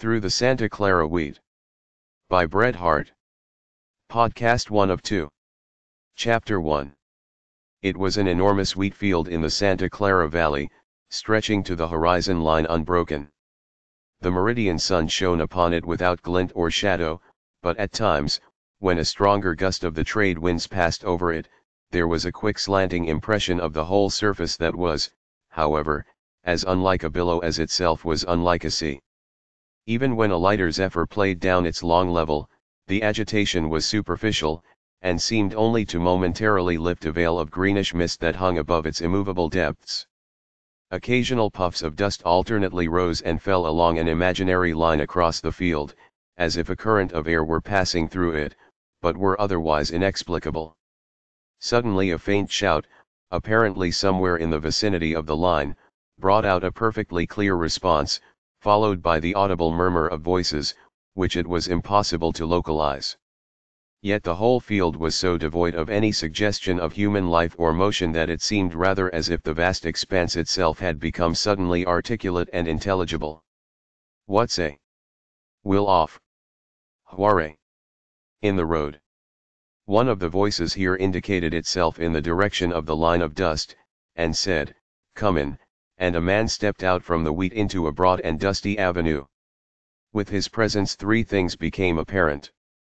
Through the Santa Clara Wheat. By Bret Harte. Podcast 1 of 2. Chapter 1. It was an enormous wheat field in the Santa Clara Valley, stretching to the horizon line unbroken. The meridian sun shone upon it without glint or shadow, but at times, when a stronger gust of the trade winds passed over it, there was a quick slanting impression of the whole surface that was, however, as unlike a billow as itself was unlike a sea. Even when a lighter zephyr played down its long level, the agitation was superficial, and seemed only to momentarily lift a veil of greenish mist that hung above its immovable depths. Occasional puffs of dust alternately rose and fell along an imaginary line across the field, as if a current of air were passing through it, but were otherwise inexplicable. Suddenly a faint shout, apparently somewhere in the vicinity of the line, brought out a perfectly clear response, followed by the audible murmur of voices, which it was impossible to localize. Yet the whole field was so devoid of any suggestion of human life or motion that it seemed rather as if the vast expanse itself had become suddenly articulate and intelligible. "What say? We'll off. Huare. In the road." One of the voices here indicated itself in the direction of the line of dust, and said, "Come in," and a man stepped out from the wheat into a broad and dusty avenue. With his presence three things became apparent.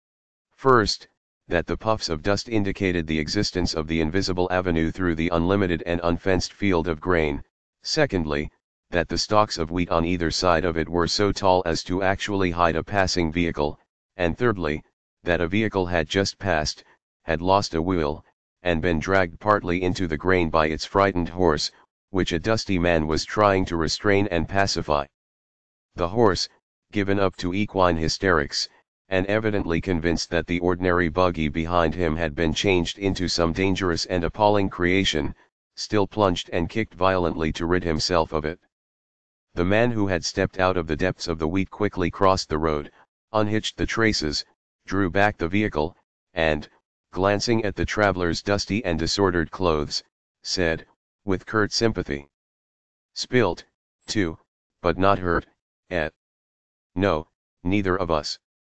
First, that the puffs of dust indicated the existence of the invisible avenue through the unlimited and unfenced field of grain. Secondly, that the stalks of wheat on either side of it were so tall as to actually hide a passing vehicle, and thirdly, that a vehicle had just passed, had lost a wheel, and been dragged partly into the grain by its frightened horse, which a dusty man was trying to restrain and pacify. The horse, given up to equine hysterics, and evidently convinced that the ordinary buggy behind him had been changed into some dangerous and appalling creation, still plunged and kicked violently to rid himself of it. The man who had stepped out of the depths of the wheat quickly crossed the road, unhitched the traces, drew back the vehicle, and, glancing at the traveler's dusty and disordered clothes, said, with curt sympathy, "Spilt, too, but not hurt, eh?" "No, neither of us.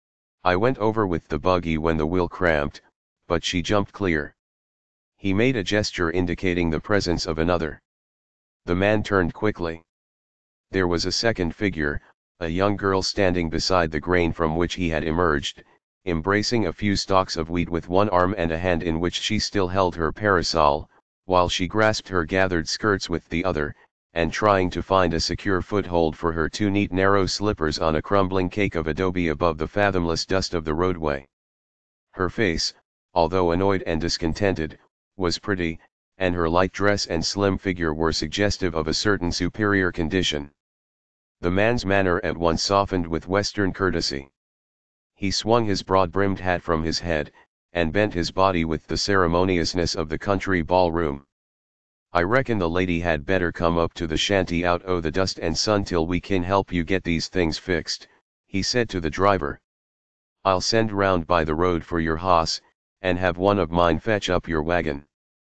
I went over with the buggy when the wheel cramped, but she jumped clear." He made a gesture indicating the presence of another. The man turned quickly. There was a second figure, a young girl standing beside the grain from which he had emerged, embracing a few stalks of wheat with one arm and a hand in which she still held her parasol, while she grasped her gathered skirts with the other, and trying to find a secure foothold for her two neat narrow slippers on a crumbling cake of adobe above the fathomless dust of the roadway. Her face, although annoyed and discontented, was pretty, and her light dress and slim figure were suggestive of a certain superior condition. The man's manner at once softened with Western courtesy. He swung his broad-brimmed hat from his head, and bent his body with the ceremoniousness of the country ballroom. "I reckon the lady had better come up to the shanty out o' the dust and sun till we can help you get these things fixed," he said to the driver. "I'll send round by the road for your hoss, and have one of mine fetch up your wagon."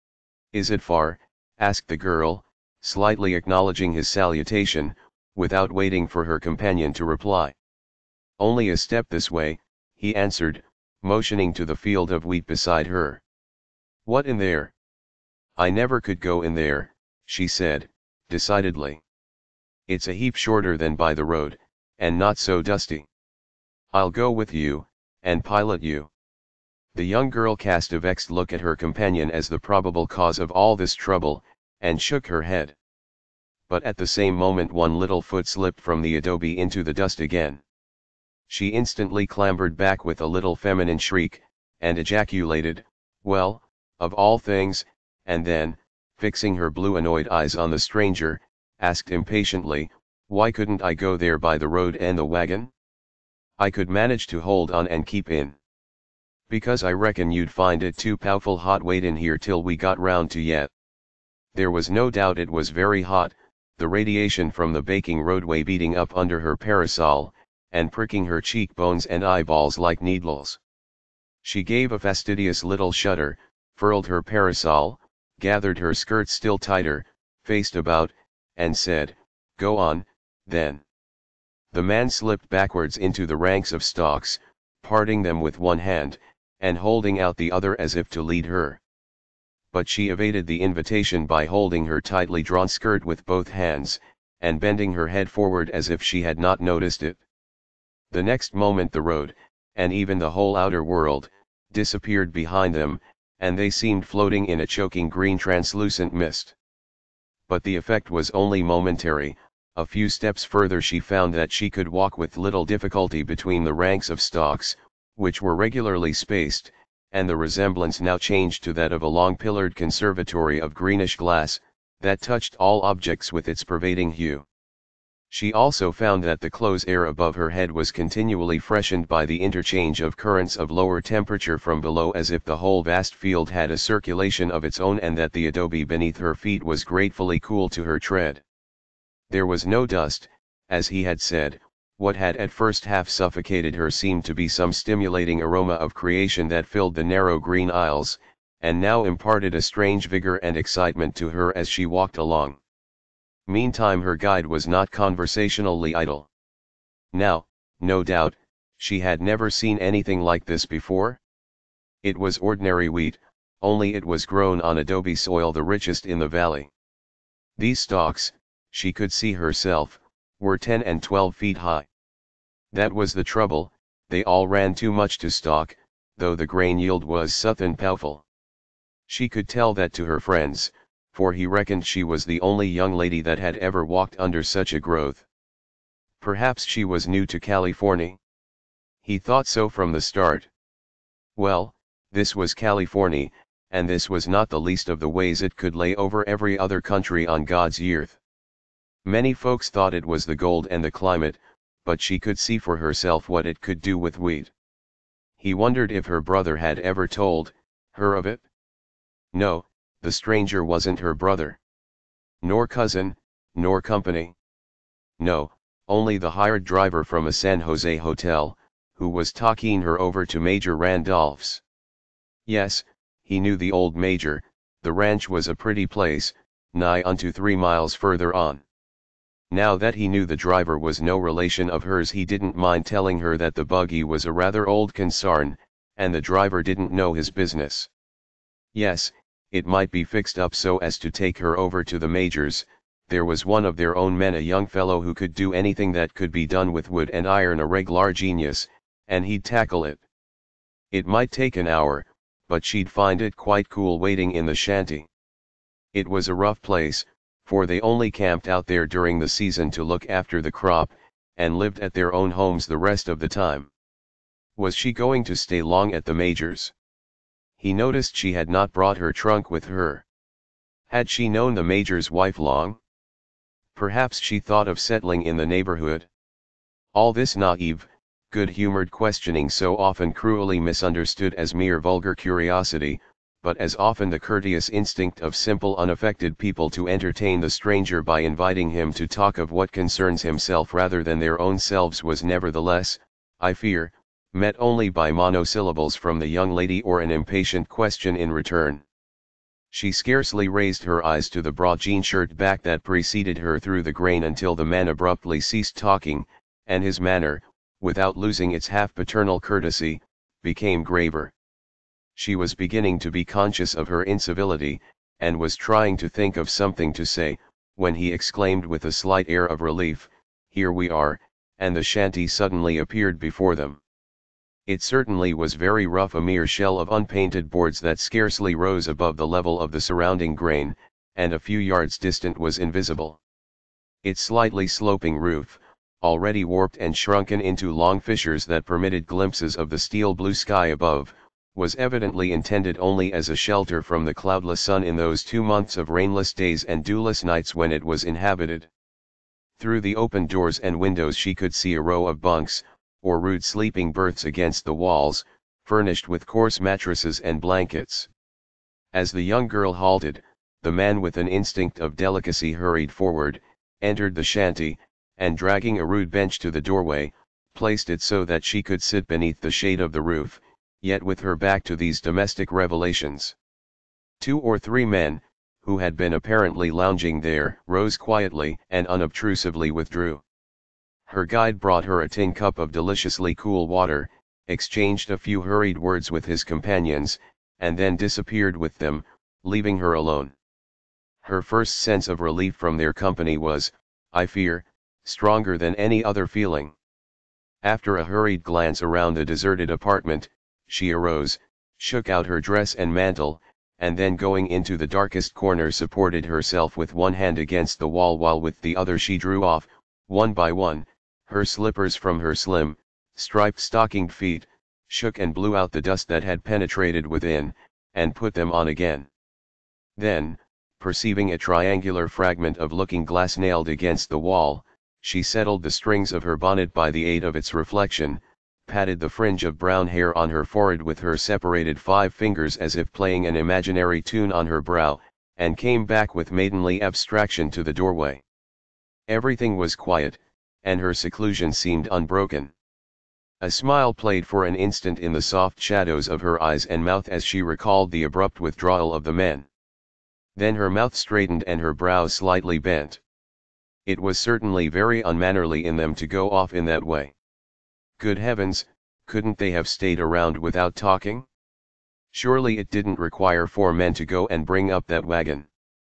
"Is it far?" asked the girl, slightly acknowledging his salutation, without waiting for her companion to reply. "Only a step this way," he answered, motioning to the field of wheat beside her. "What in there?" "I never could go in there," she said, decidedly. "It's a heap shorter than by the road, and not so dusty." "I'll go with you, and pilot you." The young girl cast a vexed look at her companion as the probable cause of all this trouble, and shook her head. But at the same moment one little foot slipped from the adobe into the dust again. She instantly clambered back with a little feminine shriek, and ejaculated, "Well, of all things," and then, fixing her blue annoyed eyes on the stranger, asked impatiently, "Why couldn't I go there by the road and the wagon? I could manage to hold on and keep in." "Because I reckon you'd find it too pow'ful hot waitin' here till we got round to yet." There was no doubt it was very hot, the radiation from the baking roadway beating up under her parasol, and pricking her cheekbones and eyeballs like needles. She gave a fastidious little shudder, furled her parasol, gathered her skirts still tighter, faced about, and said, "Go on, then." The man slipped backwards into the ranks of stalks, parting them with one hand, and holding out the other as if to lead her. But she evaded the invitation by holding her tightly drawn skirt with both hands, and bending her head forward as if she had not noticed it. The next moment the road, and even the whole outer world, disappeared behind them, and they seemed floating in a choking green translucent mist. But the effect was only momentary. A few steps further she found that she could walk with little difficulty between the ranks of stalks, which were regularly spaced, and the resemblance now changed to that of a long-pillared conservatory of greenish glass, that touched all objects with its pervading hue. She also found that the close air above her head was continually freshened by the interchange of currents of lower temperature from below, as if the whole vast field had a circulation of its own, and that the adobe beneath her feet was gratefully cool to her tread. There was no dust, as he had said. What had at first half suffocated her seemed to be some stimulating aroma of creation that filled the narrow green aisles, and now imparted a strange vigor and excitement to her as she walked along. Meantime her guide was not conversationally idle. Now, no doubt, she had never seen anything like this before. It was ordinary wheat, only it was grown on adobe soil, the richest in the valley. These stalks, she could see herself, were 10 and 12 feet high. That was the trouble, they all ran too much to stalk, though the grain yield was suthin powerful. She could tell that to her friends, for he reckoned she was the only young lady that had ever walked under such a growth. Perhaps she was new to California. He thought so from the start. Well, this was California, and this was not the least of the ways it could lay over every other country on God's earth. Many folks thought it was the gold and the climate, but she could see for herself what it could do with wheat. He wondered if her brother had ever told her of it. No, the stranger wasn't her brother. Nor cousin, nor company. No, only the hired driver from a San Jose hotel, who was talking her over to Major Randolph's. Yes, he knew the old Major. The ranch was a pretty place, nigh unto 3 miles further on. Now that he knew the driver was no relation of hers, he didn't mind telling her that the buggy was a rather old concern, and the driver didn't know his business. Yes, it might be fixed up so as to take her over to the Major's. There was one of their own men, a young fellow who could do anything that could be done with wood and iron, a reg'lar genius, and he'd tackle it. It might take an hour, but she'd find it quite cool waiting in the shanty. It was a rough place, for they only camped out there during the season to look after the crop, and lived at their own homes the rest of the time. Was she going to stay long at the Major's? He noticed she had not brought her trunk with her. Had she known the Major's wife long? Perhaps she thought of settling in the neighborhood. All this naive, good-humored questioning, so often cruelly misunderstood as mere vulgar curiosity, but as often the courteous instinct of simple unaffected people to entertain the stranger by inviting him to talk of what concerns himself rather than their own selves, was nevertheless, I fear, met only by monosyllables from the young lady or an impatient question in return. She scarcely raised her eyes to the broad jean shirt back that preceded her through the grain until the man abruptly ceased talking, and his manner, without losing its half-paternal courtesy, became graver. She was beginning to be conscious of her incivility, and was trying to think of something to say, when he exclaimed with a slight air of relief, "Here we are," and the shanty suddenly appeared before them. It certainly was very rough, a mere shell of unpainted boards that scarcely rose above the level of the surrounding grain, and a few yards distant was invisible. Its slightly sloping roof, already warped and shrunken into long fissures that permitted glimpses of the steel blue sky above, was evidently intended only as a shelter from the cloudless sun in those 2 months of rainless days and dewless nights when it was inhabited. Through the open doors and windows she could see a row of bunks, or rude sleeping berths against the walls, furnished with coarse mattresses and blankets. As the young girl halted, the man with an instinct of delicacy hurried forward, entered the shanty, and dragging a rude bench to the doorway, placed it so that she could sit beneath the shade of the roof, yet with her back to these domestic revelations. 2 or 3 men, who had been apparently lounging there, rose quietly and unobtrusively withdrew. Her guide brought her a tin cup of deliciously cool water, exchanged a few hurried words with his companions, and then disappeared with them, leaving her alone. Her first sense of relief from their company was, I fear, stronger than any other feeling. After a hurried glance around the deserted apartment, she arose, shook out her dress and mantle, and then going into the darkest corner supported herself with one hand against the wall while with the other she drew off, one by one, her slippers from her slim, striped stockinged feet, shook and blew out the dust that had penetrated within, and put them on again. Then, perceiving a triangular fragment of looking glass nailed against the wall, she settled the strings of her bonnet by the aid of its reflection, patted the fringe of brown hair on her forehead with her separated 5 fingers as if playing an imaginary tune on her brow, and came back with maidenly abstraction to the doorway. Everything was quiet, and her seclusion seemed unbroken. A smile played for an instant in the soft shadows of her eyes and mouth as she recalled the abrupt withdrawal of the men. Then her mouth straightened and her brows slightly bent. It was certainly very unmannerly in them to go off in that way. Good heavens, couldn't they have stayed around without talking? Surely it didn't require 4 men to go and bring up that wagon.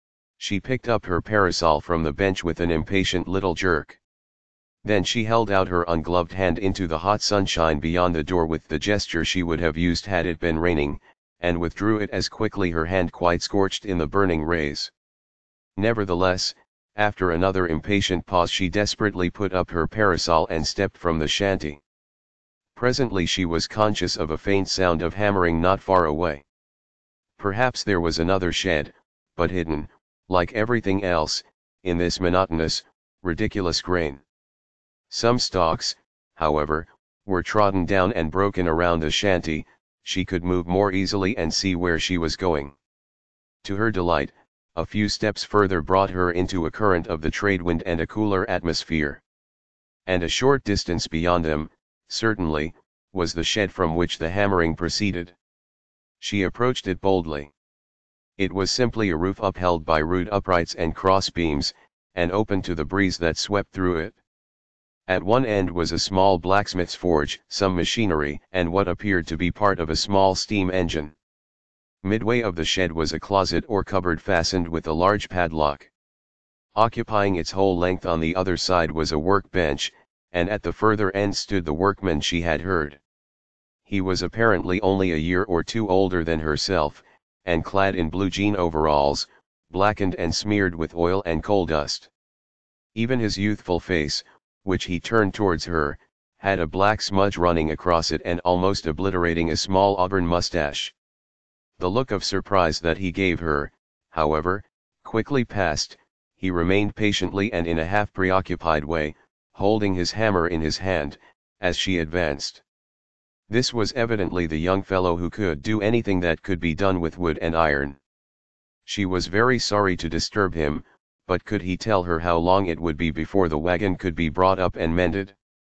She picked up her parasol from the bench with an impatient little jerk. Then she held out her ungloved hand into the hot sunshine beyond the door with the gesture she would have used had it been raining, and withdrew it as quickly, her hand quite scorched in the burning rays. Nevertheless, after another impatient pause she desperately put up her parasol and stepped from the shanty. Presently she was conscious of a faint sound of hammering not far away. Perhaps there was another shed, but hidden, like everything else, in this monotonous, ridiculous grain. Some stalks, however, were trodden down and broken around the shanty. She could move more easily and see where she was going. To her delight, a few steps further brought her into a current of the trade wind and a cooler atmosphere. And a short distance beyond them, certainly, was the shed from which the hammering proceeded. She approached it boldly. It was simply a roof upheld by rude uprights and cross beams, and open to the breeze that swept through it. At one end was a small blacksmith's forge, some machinery, and what appeared to be part of a small steam engine. Midway of the shed was a closet or cupboard fastened with a large padlock. Occupying its whole length on the other side was a workbench, and at the further end stood the workman she had heard. He was apparently only a year or 2 older than herself, and clad in blue jean overalls, blackened and smeared with oil and coal dust. Even his youthful face, which he turned towards her, had a black smudge running across it and almost obliterating a small auburn mustache. The look of surprise that he gave her, however, quickly passed. He remained patiently and in a half preoccupied way, holding his hammer in his hand, as she advanced. This was evidently the young fellow who could do anything that could be done with wood and iron. She was very sorry to disturb him, but could he tell her how long it would be before the wagon could be brought up and mended?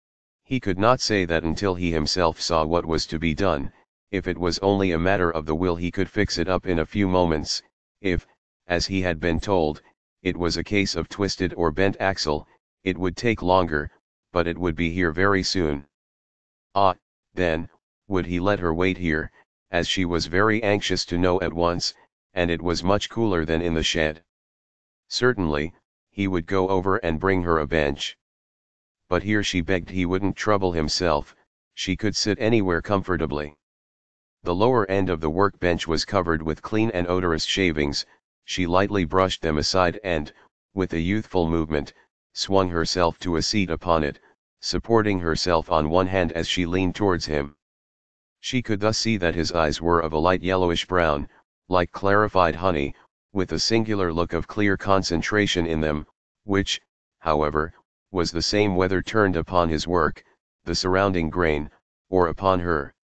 He could not say that until he himself saw what was to be done. If it was only a matter of the will he could fix it up in a few moments. If, as he had been told, it was a case of twisted or bent axle, it would take longer, but it would be here very soon. Ah, then, would he let her wait here, as she was very anxious to know at once, and it was much cooler than in the shed. Certainly, he would go over and bring her a bench. But here she begged he wouldn't trouble himself, she could sit anywhere comfortably. The lower end of the workbench was covered with clean and odorous shavings. She lightly brushed them aside and, with a youthful movement, swung herself to a seat upon it, supporting herself on one hand as she leaned towards him. She could thus see that his eyes were of a light yellowish brown, like clarified honey, with a singular look of clear concentration in them, which, however, was the same whether turned upon his work, the surrounding grain, or upon her.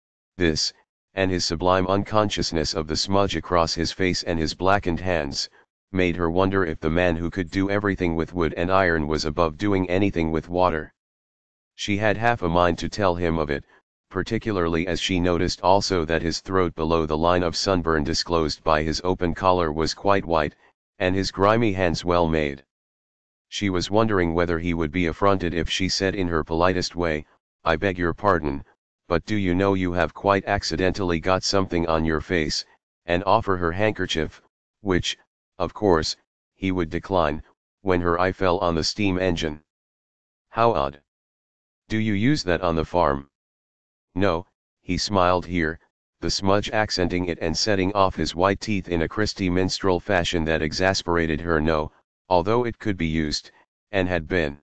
This, and his sublime unconsciousness of the smudge across his face and his blackened hands, made her wonder if the man who could do everything with wood and iron was above doing anything with water. She had half a mind to tell him of it, particularly as she noticed also that his throat below the line of sunburn disclosed by his open collar was quite white, and his grimy hands well made. She was wondering whether he would be affronted if she said in her politest way, "I beg your pardon, but do you know you have quite accidentally got something on your face," and offer her handkerchief, which, of course, he would decline, when her eye fell on the steam engine. "How odd. Do you use that on the farm?" "No," he smiled here, the smudge accenting it and setting off his white teeth in a Christy minstrel fashion that exasperated her. "No, although it could be used, and had been.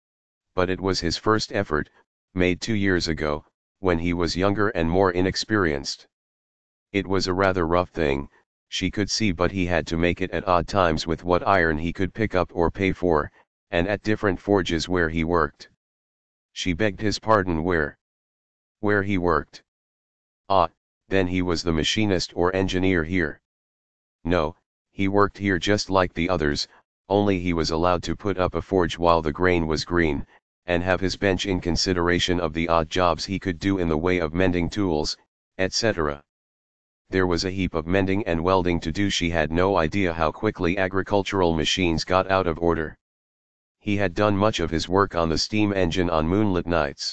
But it was his first effort, made 2 years ago, when he was younger and more inexperienced. It was a rather rough thing, she could see, but he had to make it at odd times with what iron he could pick up or pay for, and at different forges where he worked." She begged his pardon. Where he worked? "Ah, then he was the machinist or engineer here." "No, he worked here just like the others, only he was allowed to put up a forge while the grain was green, and have his bench in consideration of the odd jobs he could do in the way of mending tools, etc. There was a heap of mending and welding to do. She had no idea how quickly agricultural machines got out of order. He had done much of his work on the steam engine on moonlit nights.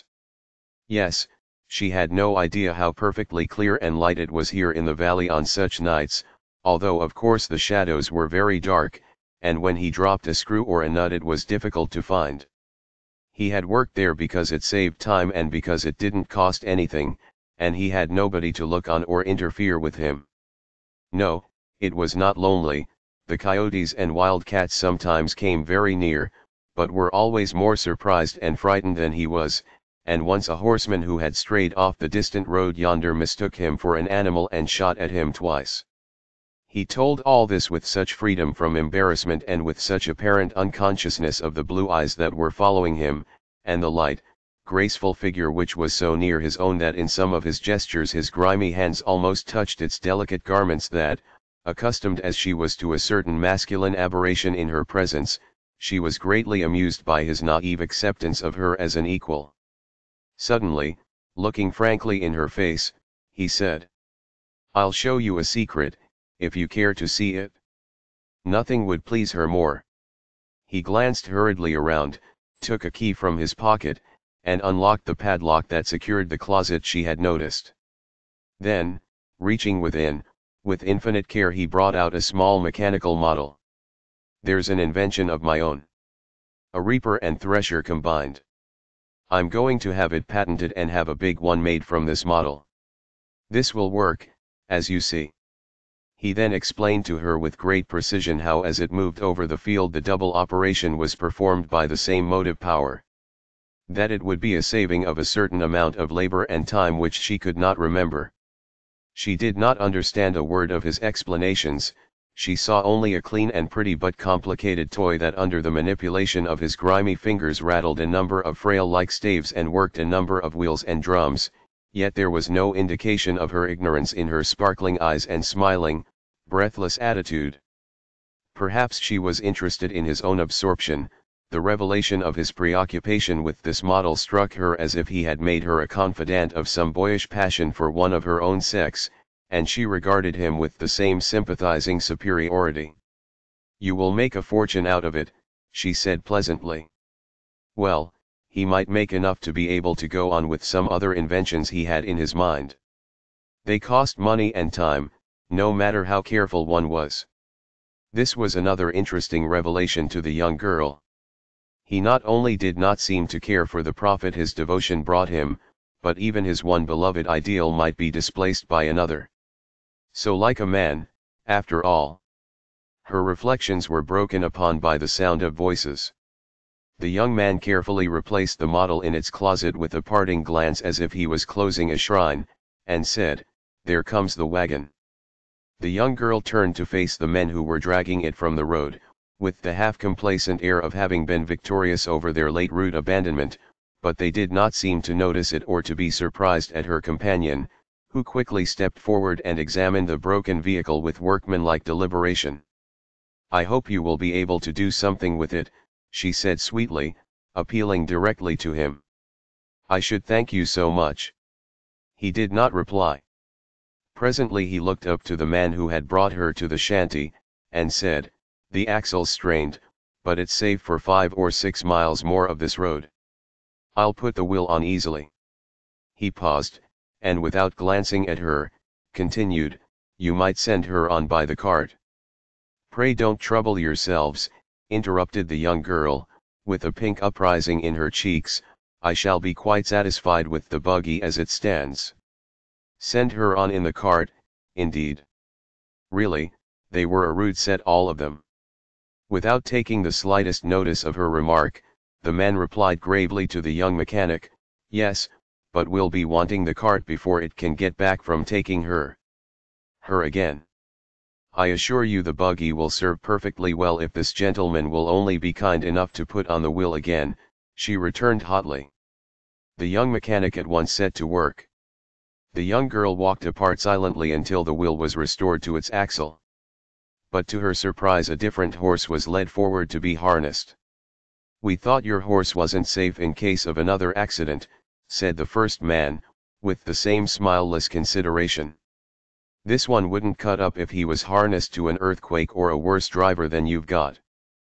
Yes, she had no idea how perfectly clear and light it was here in the valley on such nights, although of course the shadows were very dark, and when he dropped a screw or a nut it was difficult to find. He had worked there because it saved time and because it didn't cost anything, and he had nobody to look on or interfere with him. No, it was not lonely. The coyotes and wildcats sometimes came very near, but were always more surprised and frightened than he was, and once a horseman who had strayed off the distant road yonder mistook him for an animal and shot at him twice. He told all this with such freedom from embarrassment and with such apparent unconsciousness of the blue eyes that were following him, and the light, graceful figure which was so near his own that in some of his gestures his grimy hands almost touched its delicate garments, that, accustomed as she was to a certain masculine aberration in her presence, she was greatly amused by his naive acceptance of her as an equal. Suddenly, looking frankly in her face, he said, "I'll show you a secret, if you care to see it." Nothing would please her more. He glanced hurriedly around, took a key from his pocket, and unlocked the padlock that secured the closet she had noticed. Then, reaching within, with infinite care he brought out a small mechanical model. "There's an invention of my own. A reaper and thresher combined. I'm going to have it patented and have a big one made from this model. This will work, as you see." He then explained to her with great precision how as it moved over the field the double operation was performed by the same motive power. That it would be a saving of a certain amount of labor and time which she could not remember. She did not understand a word of his explanations. She saw only a clean and pretty but complicated toy that under the manipulation of his grimy fingers rattled a number of frail-like staves and worked a number of wheels and drums, yet there was no indication of her ignorance in her sparkling eyes and smiling, breathless attitude. Perhaps she was interested in his own absorption. The revelation of his preoccupation with this model struck her as if he had made her a confidant of some boyish passion for one of her own sex, and she regarded him with the same sympathizing superiority. "You will make a fortune out of it," she said pleasantly. Well, he might make enough to be able to go on with some other inventions he had in his mind. They cost money and time, no matter how careful one was. This was another interesting revelation to the young girl. He not only did not seem to care for the profit his devotion brought him, but even his one beloved ideal might be displaced by another. So like a man, after all. Her reflections were broken upon by the sound of voices. The young man carefully replaced the model in its closet with a parting glance as if he was closing a shrine, and said, "There comes the wagon." The young girl turned to face the men who were dragging it from the road, with the half-complacent air of having been victorious over their late rude abandonment, but they did not seem to notice it or to be surprised at her companion, who quickly stepped forward and examined the broken vehicle with workmanlike deliberation. "I hope you will be able to do something with it," she said sweetly, appealing directly to him. "I should thank you so much." He did not reply. Presently he looked up to the man who had brought her to the shanty, and said, "The axle's strained, but it's safe for 5 or 6 miles more of this road. I'll put the wheel on easily." He paused, and without glancing at her, continued, "You might send her on by the cart." "Pray don't trouble yourselves," interrupted the young girl, with a pink uprising in her cheeks, "I shall be quite satisfied with the buggy as it stands." Send her on in the cart, indeed. Really, they were a rude set all of them. Without taking the slightest notice of her remark, the man replied gravely to the young mechanic, "Yes, but we'll be wanting the cart before it can get back from taking her again. I assure you the buggy will serve perfectly well if this gentleman will only be kind enough to put on the wheel again," she returned hotly. The young mechanic at once set to work. The young girl walked apart silently until the wheel was restored to its axle. But to her surprise a different horse was led forward to be harnessed. "We thought your horse wasn't safe in case of another accident," said the first man, with the same smileless consideration. "This one wouldn't cut up if he was harnessed to an earthquake or a worse driver than you've got."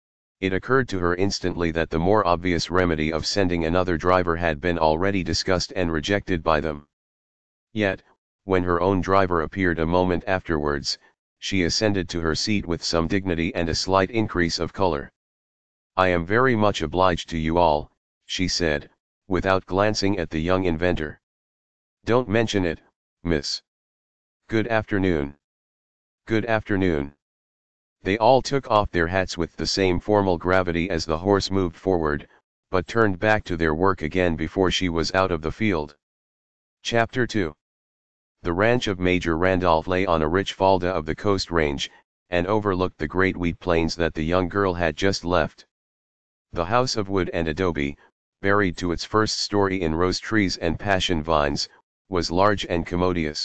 It occurred to her instantly that the more obvious remedy of sending another driver had been already discussed and rejected by them. Yet, when her own driver appeared a moment afterwards, she ascended to her seat with some dignity and a slight increase of color. "I am very much obliged to you all," she said, without glancing at the young inventor. "Don't mention it, miss. Good afternoon." "Good afternoon." They all took off their hats with the same formal gravity as the horse moved forward, but turned back to their work again before she was out of the field. Chapter 2. The ranch of Major Randolph lay on a rich falda of the Coast Range, and overlooked the great wheat plains that the young girl had just left. The house of wood and adobe, buried to its first story in rose trees and passion vines, was large and commodious.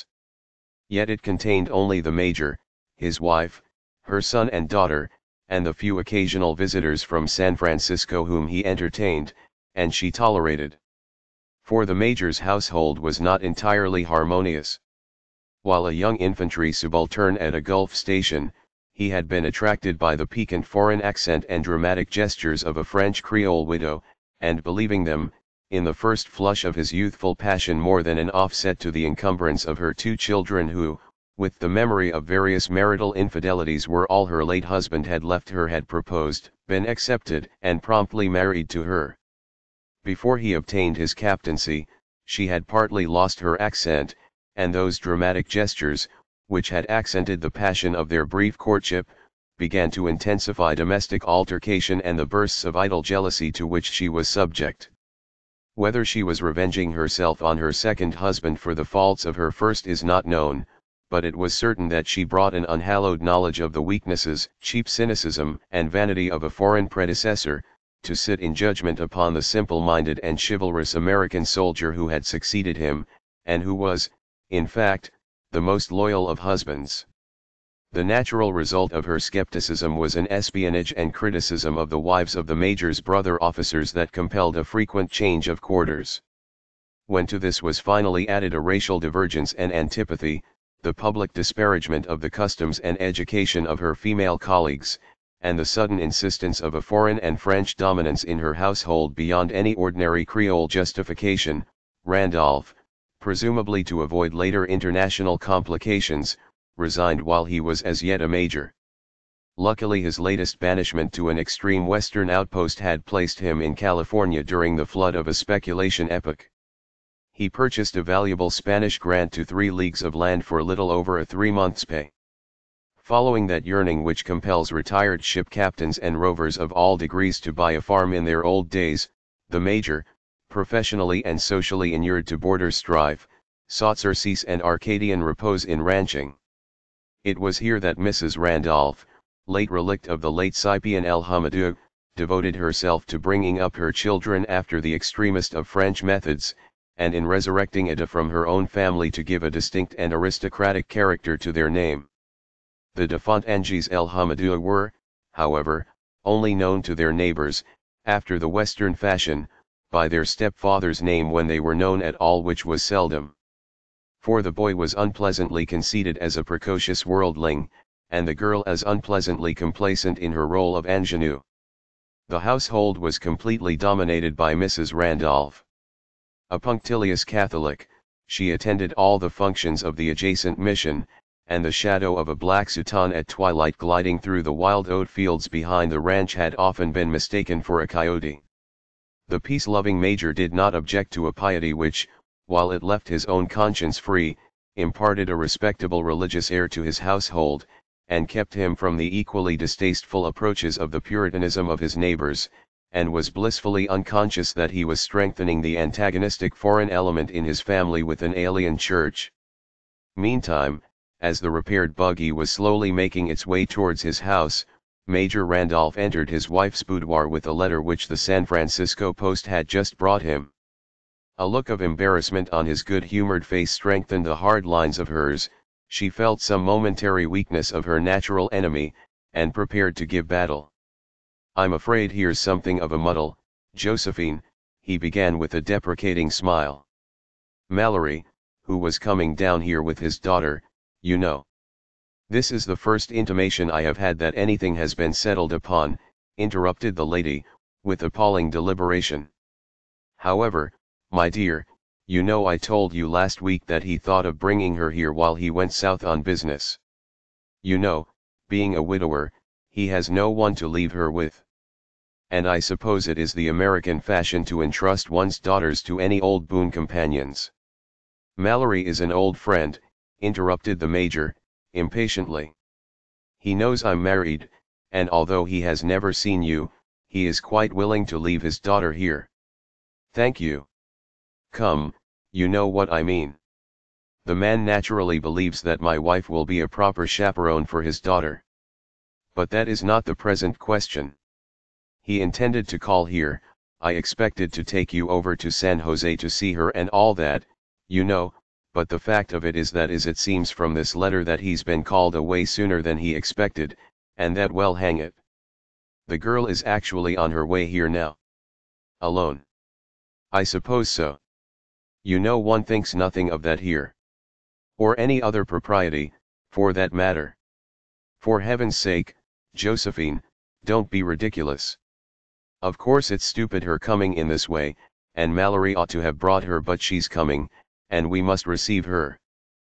Yet it contained only the Major, his wife, her son and daughter, and the few occasional visitors from San Francisco whom he entertained, and she tolerated. For the Major's household was not entirely harmonious. While a young infantry subaltern at a Gulf station, he had been attracted by the piquant foreign accent and dramatic gestures of a French Creole widow, and believing them, in the first flush of his youthful passion, more than an offset to the encumbrance of her 2 children who, with the memory of various marital infidelities were all her late husband had left her, had proposed, been accepted, and promptly married to her. Before he obtained his captaincy, she had partly lost her accent, and those dramatic gestures, which had accented the passion of their brief courtship, began to intensify domestic altercation and the bursts of idle jealousy to which she was subject. Whether she was revenging herself on her second husband for the faults of her first is not known, but it was certain that she brought an unhallowed knowledge of the weaknesses, cheap cynicism, and vanity of a foreign predecessor, to sit in judgment upon the simple-minded and chivalrous American soldier who had succeeded him, and who was, in fact, the most loyal of husbands. The natural result of her skepticism was an espionage and criticism of the wives of the Major's brother officers that compelled a frequent change of quarters. When to this was finally added a racial divergence and antipathy, the public disparagement of the customs and education of her female colleagues, and the sudden insistence of a foreign and French dominance in her household beyond any ordinary Creole justification, Randolph, presumably to avoid later international complications, resigned while he was as yet a major. Luckily his latest banishment to an extreme western outpost had placed him in California during the flood of a speculation epoch. He purchased a valuable Spanish grant to 3 leagues of land for little over a 3 months' pay. Following that yearning which compels retired ship captains and rovers of all degrees to buy a farm in their old days, the Major, professionally and socially inured to border strife, sought surcease and Arcadian repose in ranching. It was here that Mrs. Randolph, late relict of the late Scipion El Hamadou, devoted herself to bringing up her children after the extremest of French methods, and in resurrecting Ada from her own family to give a distinct and aristocratic character to their name. The de Fontanges El Hamadou were, however, only known to their neighbors, after the Western fashion, by their stepfather's name when they were known at all, which was seldom. For the boy was unpleasantly conceited as a precocious worldling, and the girl as unpleasantly complacent in her role of ingenue. The household was completely dominated by Mrs. Randolph. A punctilious Catholic, she attended all the functions of the adjacent mission, and the shadow of a black soutane at twilight gliding through the wild oat fields behind the ranch had often been mistaken for a coyote. The peace-loving Major did not object to a piety which, while it left his own conscience free, imparted a respectable religious air to his household, and kept him from the equally distasteful approaches of the Puritanism of his neighbors, and was blissfully unconscious that he was strengthening the antagonistic foreign element in his family with an alien church. Meantime, as the repaired buggy was slowly making its way towards his house, Major Randolph entered his wife's boudoir with a letter which the San Francisco Post had just brought him. A look of embarrassment on his good-humored face strengthened the hard lines of hers. She felt some momentary weakness of her natural enemy, and prepared to give battle. "I'm afraid here's something of a muddle, Josephine," he began with a deprecating smile. "Mallory, who was coming down here with his daughter, you know." "This is the first intimation I have had that anything has been settled upon," interrupted the lady, with appalling deliberation. "However, my dear, you know I told you last week that he thought of bringing her here while he went south on business. You know, being a widower, he has no one to leave her with. And I suppose it is the American fashion to entrust one's daughters to any old boon companions." "Mallory is an old friend," interrupted the Major, impatiently. "He knows I'm married, and although he has never seen you, he is quite willing to leave his daughter here." "Thank you. Come, you know what I mean. The man naturally believes that my wife will be a proper chaperone for his daughter. But that is not the present question. He intended to call here, I expected to take you over to San Jose to see her and all that, you know, but the fact of it is that it seems from this letter that he's been called away sooner than he expected, and that, well, hang it, the girl is actually on her way here now." "Alone?" "I suppose so. You know one thinks nothing of that here. Or any other propriety, for that matter. For heaven's sake, Josephine, don't be ridiculous. Of course it's stupid her coming in this way, and Mallory ought to have brought her, but she's coming, and we must receive her.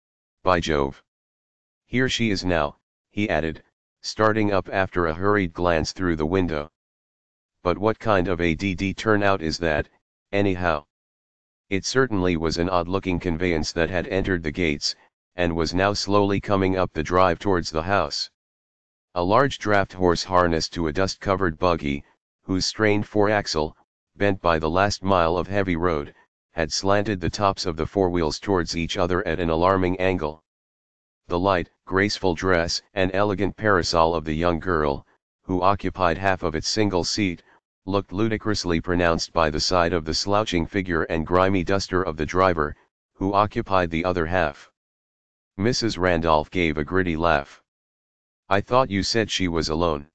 By Jove! Here she is now," he added, starting up after a hurried glance through the window. "But what kind of a turnout is that, anyhow?" It certainly was an odd-looking conveyance that had entered the gates, and was now slowly coming up the drive towards the house. A large draft horse harnessed to a dust-covered buggy, whose strained foreaxle, bent by the last mile of heavy road, had slanted the tops of the forewheels towards each other at an alarming angle. The light, graceful dress and elegant parasol of the young girl, who occupied half of its single seat, looked ludicrously pronounced by the side of the slouching figure and grimy duster of the driver, who occupied the other half. Mrs. Randolph gave a gritty laugh. "I thought you said she was alone.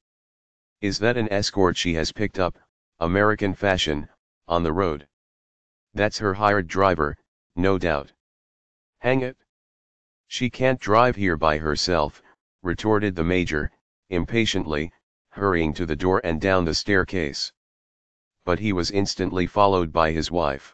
Is that an escort she has picked up, American fashion, on the road?" "That's her hired driver, no doubt." "Hang it! She can't drive here by herself," retorted the Major, impatiently, hurrying to the door and down the staircase. But he was instantly followed by his wife.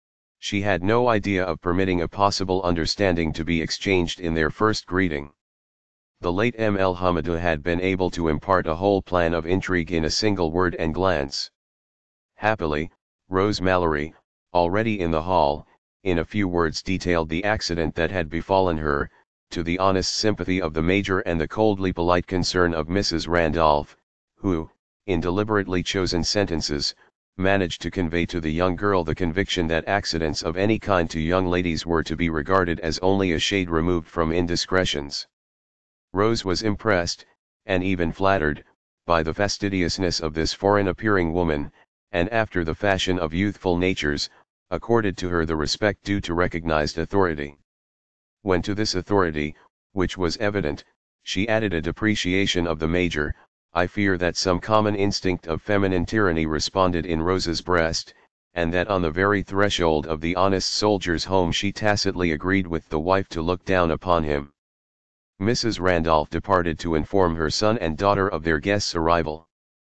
She had no idea of permitting a possible understanding to be exchanged in their first greeting. The late M.L. Hamida had been able to impart a whole plan of intrigue in a single word and glance. Happily, Rose Mallory, already in the hall, in a few words detailed the accident that had befallen her, to the honest sympathy of the Major and the coldly polite concern of Mrs. Randolph, who, in deliberately chosen sentences, managed to convey to the young girl the conviction that accidents of any kind to young ladies were to be regarded as only a shade removed from indiscretions. Rose was impressed, and even flattered, by the fastidiousness of this foreign-appearing woman, and after the fashion of youthful natures, accorded to her the respect due to recognized authority. When to this authority, which was evident, she added a depreciation of the Major, I fear that some common instinct of feminine tyranny responded in Rose's breast, and that on the very threshold of the honest soldier's home she tacitly agreed with the wife to look down upon him. Mrs. Randolph departed to inform her son and daughter of their guest's arrival.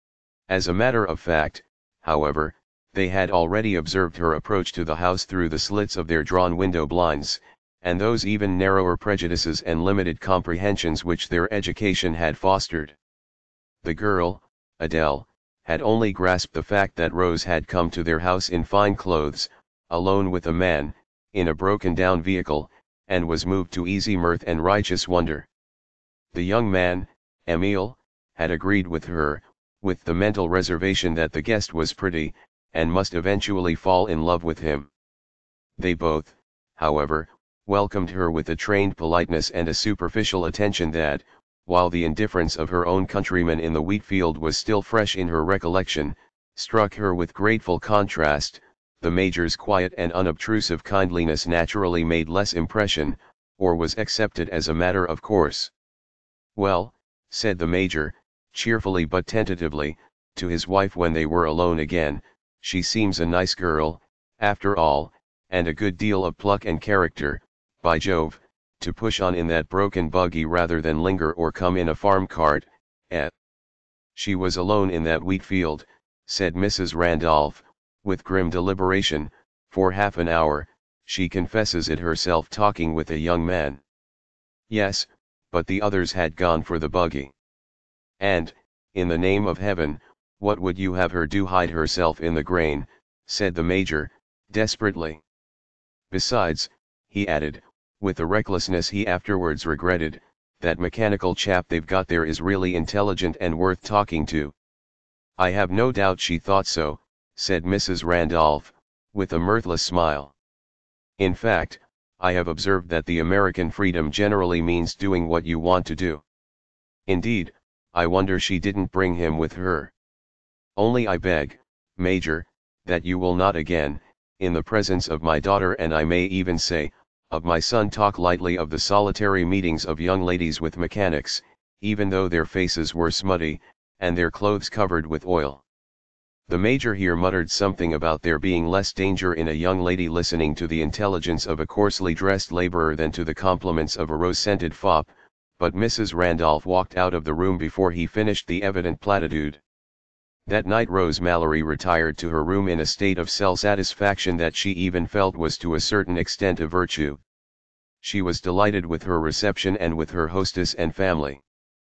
As a matter of fact, however, they had already observed her approach to the house through the slits of their drawn window blinds, and those even narrower prejudices and limited comprehensions which their education had fostered. The girl, Adele, had only grasped the fact that Rose had come to their house in fine clothes, alone with a man, in a broken-down vehicle, and was moved to easy mirth and righteous wonder. The young man, Emile, had agreed with her, with the mental reservation that the guest was pretty, and must eventually fall in love with him. They both, however, welcomed her with a trained politeness and a superficial attention that, while the indifference of her own countrymen in the wheat field was still fresh in her recollection, struck her with grateful contrast. The Major's quiet and unobtrusive kindliness naturally made less impression, or was accepted as a matter of course. "Well," said the Major, cheerfully but tentatively, to his wife when they were alone again, "she seems a nice girl, after all, and a good deal of pluck and character, by Jove, to push on in that broken buggy rather than linger or come in a farm cart, eh?" "She was alone in that wheat field," said Mrs. Randolph, with grim deliberation, "for half an hour. She confesses it herself, talking with a young man." "Yes, but the others had gone for the buggy." "And, in the name of heaven, what would you have her do, hide herself in the grain?" said the Major, desperately. "Besides," he added, with a recklessness he afterwards regretted, "that mechanical chap they've got there is really intelligent and worth talking to." "I have no doubt she thought so," said Mrs. Randolph, with a mirthless smile. "In fact, I have observed that the American freedom generally means doing what you want to do. Indeed, I wonder she didn't bring him with her. Only I beg, Major, that you will not again, in the presence of my daughter and I may even say, of my son, talk lightly of the solitary meetings of young ladies with mechanics, even though their faces were smutty, and their clothes covered with oil." The Major here muttered something about there being less danger in a young lady listening to the intelligence of a coarsely dressed laborer than to the compliments of a rose-scented fop, but Mrs. Randolph walked out of the room before he finished the evident platitude. That night Rose Mallory retired to her room in a state of self-satisfaction that she even felt was to a certain extent a virtue. She was delighted with her reception and with her hostess and family.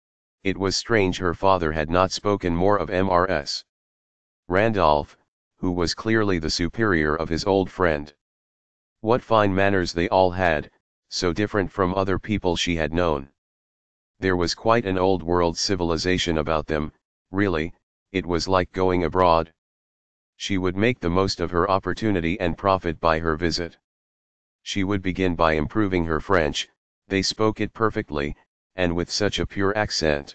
It was strange her father had not spoken more of Mrs. Randolph, who was clearly the superior of his old friend. What fine manners they all had, so different from other people she had known. There was quite an old-world civilization about them, really. It was like going abroad. She would make the most of her opportunity and profit by her visit. She would begin by improving her French, they spoke it perfectly, and with such a pure accent.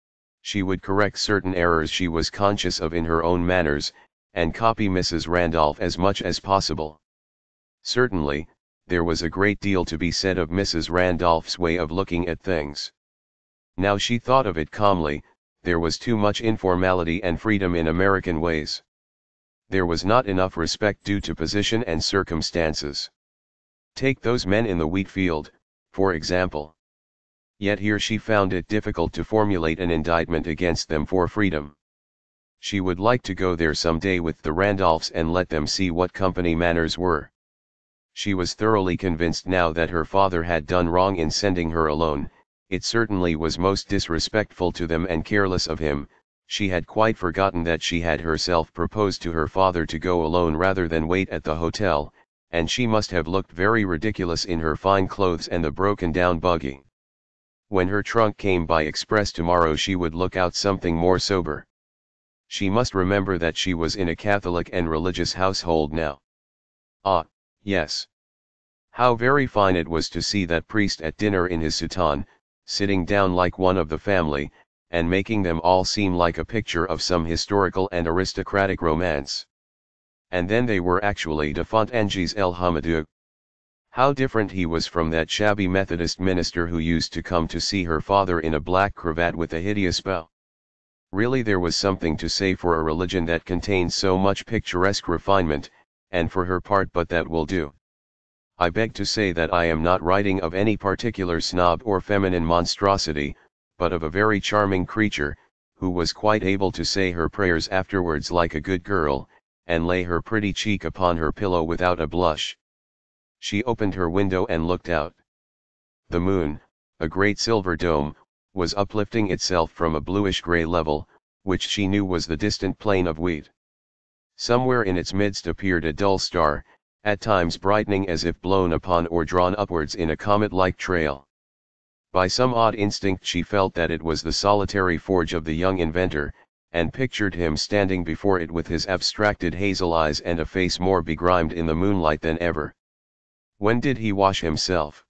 She would correct certain errors she was conscious of in her own manners, and copy Mrs. Randolph as much as possible. Certainly, there was a great deal to be said of Mrs. Randolph's way of looking at things. Now she thought of it calmly. There was too much informality and freedom in American ways. There was not enough respect due to position and circumstances. Take those men in the wheat field, for example. Yet here she found it difficult to formulate an indictment against them for freedom. She would like to go there some day with the Randolphs and let them see what company manners were. She was thoroughly convinced now that her father had done wrong in sending her alone. It certainly was most disrespectful to them and careless of him. She had quite forgotten that she had herself proposed to her father to go alone rather than wait at the hotel, and she must have looked very ridiculous in her fine clothes and the broken-down buggy. When her trunk came by express tomorrow she would look out something more sober. She must remember that she was in a Catholic and religious household now. Ah, yes. How very fine it was to see that priest at dinner in his soutane, sitting down like one of the family, and making them all seem like a picture of some historical and aristocratic romance. And then they were actually de Fontanges el Hamadou. How different he was from that shabby Methodist minister who used to come to see her father in a black cravat with a hideous bow. Really there was something to say for a religion that contained so much picturesque refinement, and for her part, but that will do. I beg to say that I am not writing of any particular snob or feminine monstrosity, but of a very charming creature, who was quite able to say her prayers afterwards like a good girl, and lay her pretty cheek upon her pillow without a blush. She opened her window and looked out. The moon, a great silver dome, was uplifting itself from a bluish-gray level, which she knew was the distant plain of wheat. Somewhere in its midst appeared a dull star, at times brightening as if blown upon or drawn upwards in a comet-like trail. By some odd instinct she felt that it was the solitary forge of the young inventor, and pictured him standing before it with his abstracted hazel eyes and a face more begrimed in the moonlight than ever. When did he wash himself?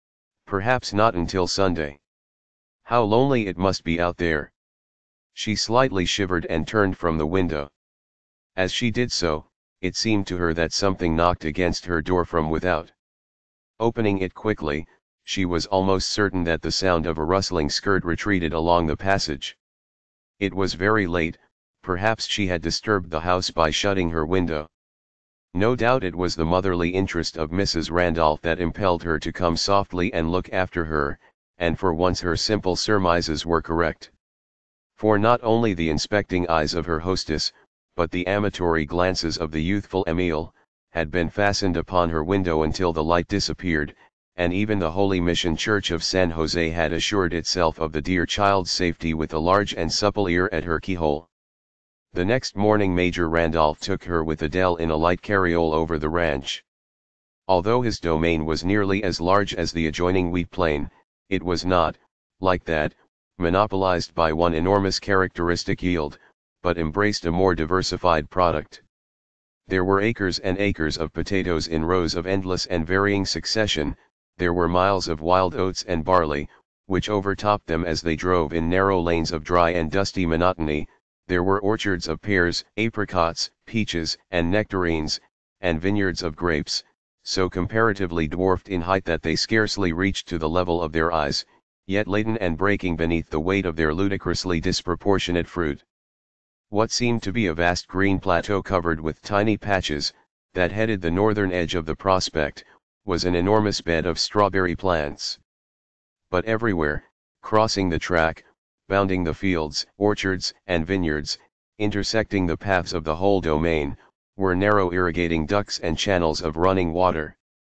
Perhaps not until Sunday. How lonely it must be out there. She slightly shivered and turned from the window. As she did so, it seemed to her that something knocked against her door from without. Opening it quickly, she was almost certain that the sound of a rustling skirt retreated along the passage. It was very late, perhaps she had disturbed the house by shutting her window. No doubt it was the motherly interest of Mrs. Randolph that impelled her to come softly and look after her, and for once her simple surmises were correct. For not only the inspecting eyes of her hostess, but the amatory glances of the youthful Emile, had been fastened upon her window until the light disappeared, and even the Holy Mission Church of San Jose had assured itself of the dear child's safety with a large and supple ear at her keyhole. The next morning Major Randolph took her with Adele in a light carriole over the ranch. Although his domain was nearly as large as the adjoining wheat plain, it was not, like that, monopolized by one enormous characteristic yield, but embraced a more diversified product. There were acres and acres of potatoes in rows of endless and varying succession. There were miles of wild oats and barley, which overtopped them as they drove in narrow lanes of dry and dusty monotony. There were orchards of pears, apricots, peaches, and nectarines, and vineyards of grapes, so comparatively dwarfed in height that they scarcely reached to the level of their eyes, yet laden and breaking beneath the weight of their ludicrously disproportionate fruit. What seemed to be a vast green plateau covered with tiny patches, that headed the northern edge of the prospect, was an enormous bed of strawberry plants. But everywhere, crossing the track, bounding the fields, orchards, and vineyards, intersecting the paths of the whole domain, were narrow irrigating ducts and channels of running water.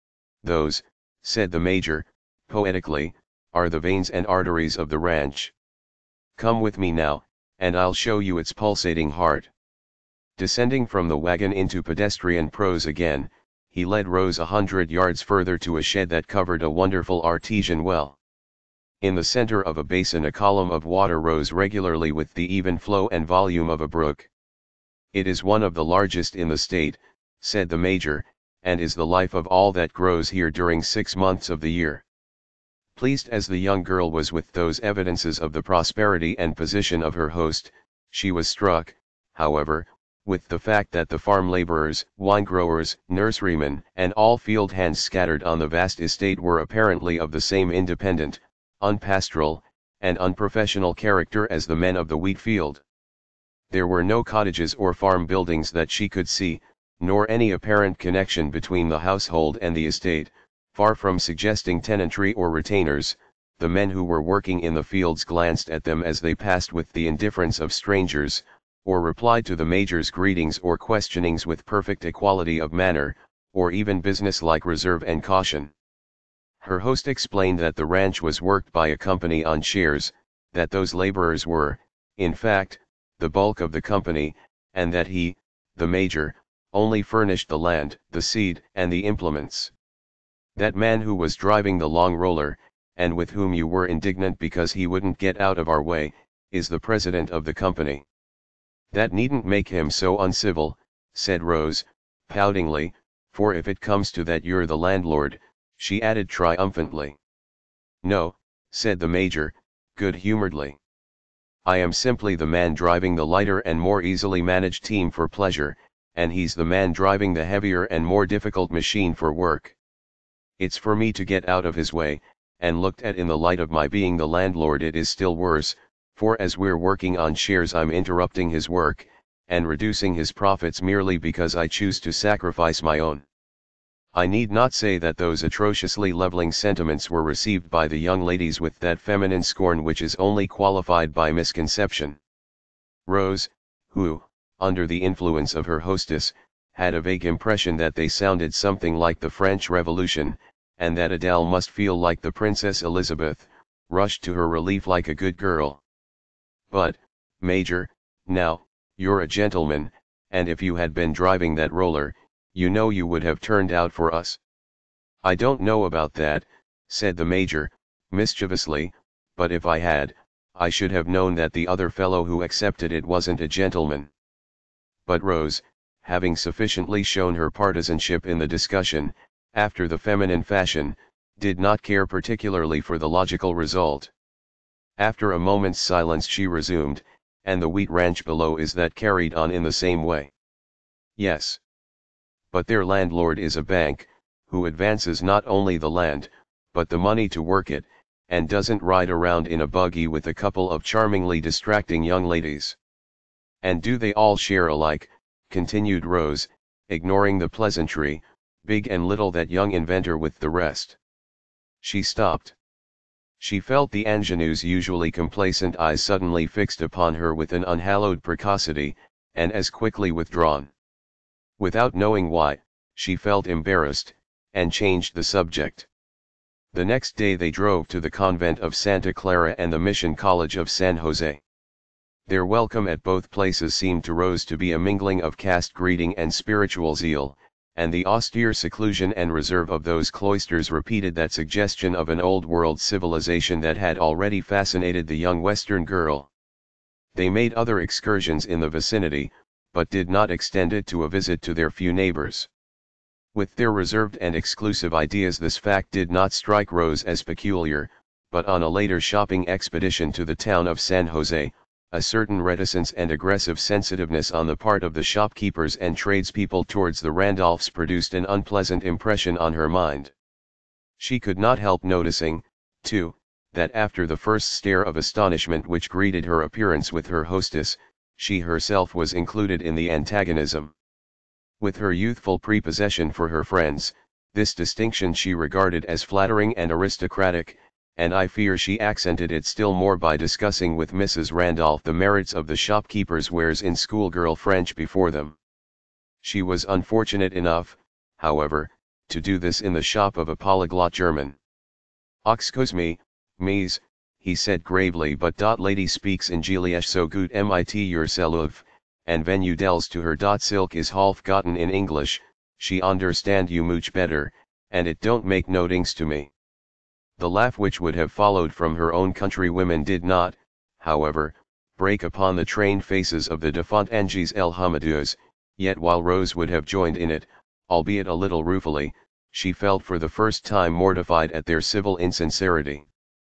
Those, said the Major, poetically, are the veins and arteries of the ranch. Come with me now, and I'll show you its pulsating heart. Descending from the wagon into pedestrian prose again, he led Rose 100 yards further to a shed that covered a wonderful artesian well. In the center of a basin a column of water rose regularly with the even flow and volume of a brook. It is one of the largest in the state, said the Major, and is the life of all that grows here during 6 months of the year. Pleased as the young girl was with those evidences of the prosperity and position of her host, she was struck, however, with the fact that the farm laborers, wine-growers, nurserymen, and all field hands scattered on the vast estate were apparently of the same independent, unpastoral, and unprofessional character as the men of the wheat field. There were no cottages or farm buildings that she could see, nor any apparent connection between the household and the estate. Far from suggesting tenantry or retainers, the men who were working in the fields glanced at them as they passed with the indifference of strangers, or replied to the Major's greetings or questionings with perfect equality of manner, or even business-like reserve and caution. Her host explained that the ranch was worked by a company on shares, that those laborers were, in fact, the bulk of the company, and that he, the Major, only furnished the land, the seed, and the implements. That man who was driving the long roller, and with whom you were indignant because he wouldn't get out of our way, is the president of the company. That needn't make him so uncivil, said Rose, poutingly, for if it comes to that you're the landlord, she added triumphantly. No, said the Major, good-humoredly. I am simply the man driving the lighter and more easily managed team for pleasure, and he's the man driving the heavier and more difficult machine for work. It's for me to get out of his way, and looked at in the light of my being the landlord it is still worse, for as we're working on shares I'm interrupting his work, and reducing his profits merely because I choose to sacrifice my own. I need not say that those atrociously leveling sentiments were received by the young ladies with that feminine scorn which is only qualified by misconception. Rose, who, under the influence of her hostess, had a vague impression that they sounded something like the French Revolution, and that Adele must feel like the Princess Elizabeth, rushed to her relief like a good girl. "But, Major, now, you're a gentleman, and if you had been driving that roller, you know you would have turned out for us." "I don't know about that," said the Major, mischievously, "but if I had, I should have known that the other fellow who accepted it wasn't a gentleman." But Rose, having sufficiently shown her partisanship in the discussion, after the feminine fashion, did not care particularly for the logical result. After a moment's silence she resumed, "And the wheat ranch below, is that carried on in the same way?" "Yes. But their landlord is a bank, who advances not only the land, but the money to work it, and doesn't ride around in a buggy with a couple of charmingly distracting young ladies." "And do they all share alike?" continued Rose, ignoring the pleasantry, "big and little, that young inventor with the rest?" She stopped. She felt the ingenue's usually complacent eyes suddenly fixed upon her with an unhallowed precocity, and as quickly withdrawn. Without knowing why, she felt embarrassed, and changed the subject. The next day they drove to the convent of Santa Clara and the Mission College of San Jose. Their welcome at both places seemed to Rose to be a mingling of caste breeding and spiritual zeal, and the austere seclusion and reserve of those cloisters repeated that suggestion of an old-world civilization that had already fascinated the young Western girl. They made other excursions in the vicinity, but did not extend it to a visit to their few neighbors. With their reserved and exclusive ideas, this fact did not strike Rose as peculiar, but on a later shopping expedition to the town of San Jose, a certain reticence and aggressive sensitiveness on the part of the shopkeepers and tradespeople towards the Randolphs produced an unpleasant impression on her mind. She could not help noticing, too, that after the first stare of astonishment which greeted her appearance with her hostess, she herself was included in the antagonism. With her youthful prepossession for her friends, this distinction she regarded as flattering and aristocratic, and I fear she accented it still more by discussing with Mrs. Randolph the merits of the shopkeeper's wares in schoolgirl French before them. She was unfortunate enough, however, to do this in the shop of a polyglot German. "Excuse me, Mies," he said gravely, "but dot lady speaks English so gut mit yourself, and when you tells to her dot silk is half gotten in English, she understand you much better, and it don't make no dings to me." The laugh which would have followed from her own countrywomen did not, however, break upon the trained faces of the de Fontanges el Hamadeurs, yet while Rose would have joined in it, albeit a little ruefully, she felt for the first time mortified at their civil insincerity.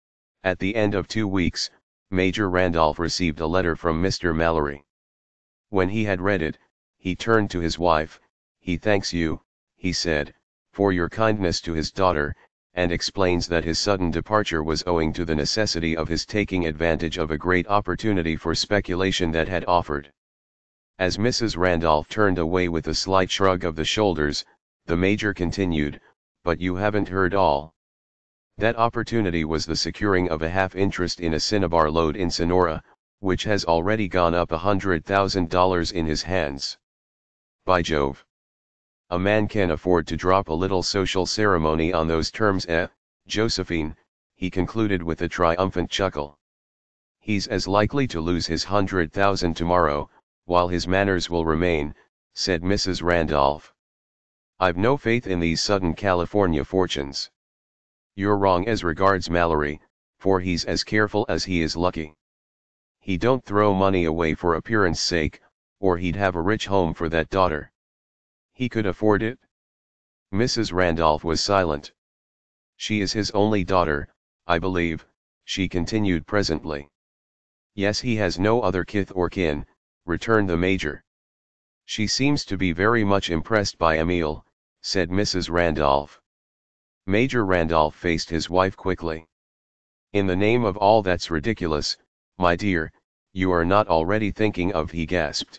At the end of 2 weeks, Major Randolph received a letter from Mr. Mallory. When he had read it, he turned to his wife. "He thanks you," he said, "for your kindness to his daughter, and explains that his sudden departure was owing to the necessity of his taking advantage of a great opportunity for speculation that had offered." As Mrs. Randolph turned away with a slight shrug of the shoulders, the Major continued, "But you haven't heard all. That opportunity was the securing of a half-interest in a cinnabar lode in Sonora, which has already gone up $100,000 in his hands. By Jove! A man can afford to drop a little social ceremony on those terms, Josephine," he concluded with a triumphant chuckle. "He's as likely to lose his 100,000 tomorrow, while his manners will remain," said Mrs. Randolph. "I've no faith in these sudden California fortunes." "You're wrong as regards Mallory, for he's as careful as he is lucky. He don't throw money away for appearance sake, or he'd have a rich home for that daughter." "He could afford it?" Mrs. Randolph was silent. "She is his only daughter, I believe," she continued presently. "Yes, he has no other kith or kin," returned the Major. "She seems to be very much impressed by Emile," said Mrs. Randolph. Major Randolph faced his wife quickly. "In the name of all that's ridiculous, my dear, you are not already thinking of," he gasped.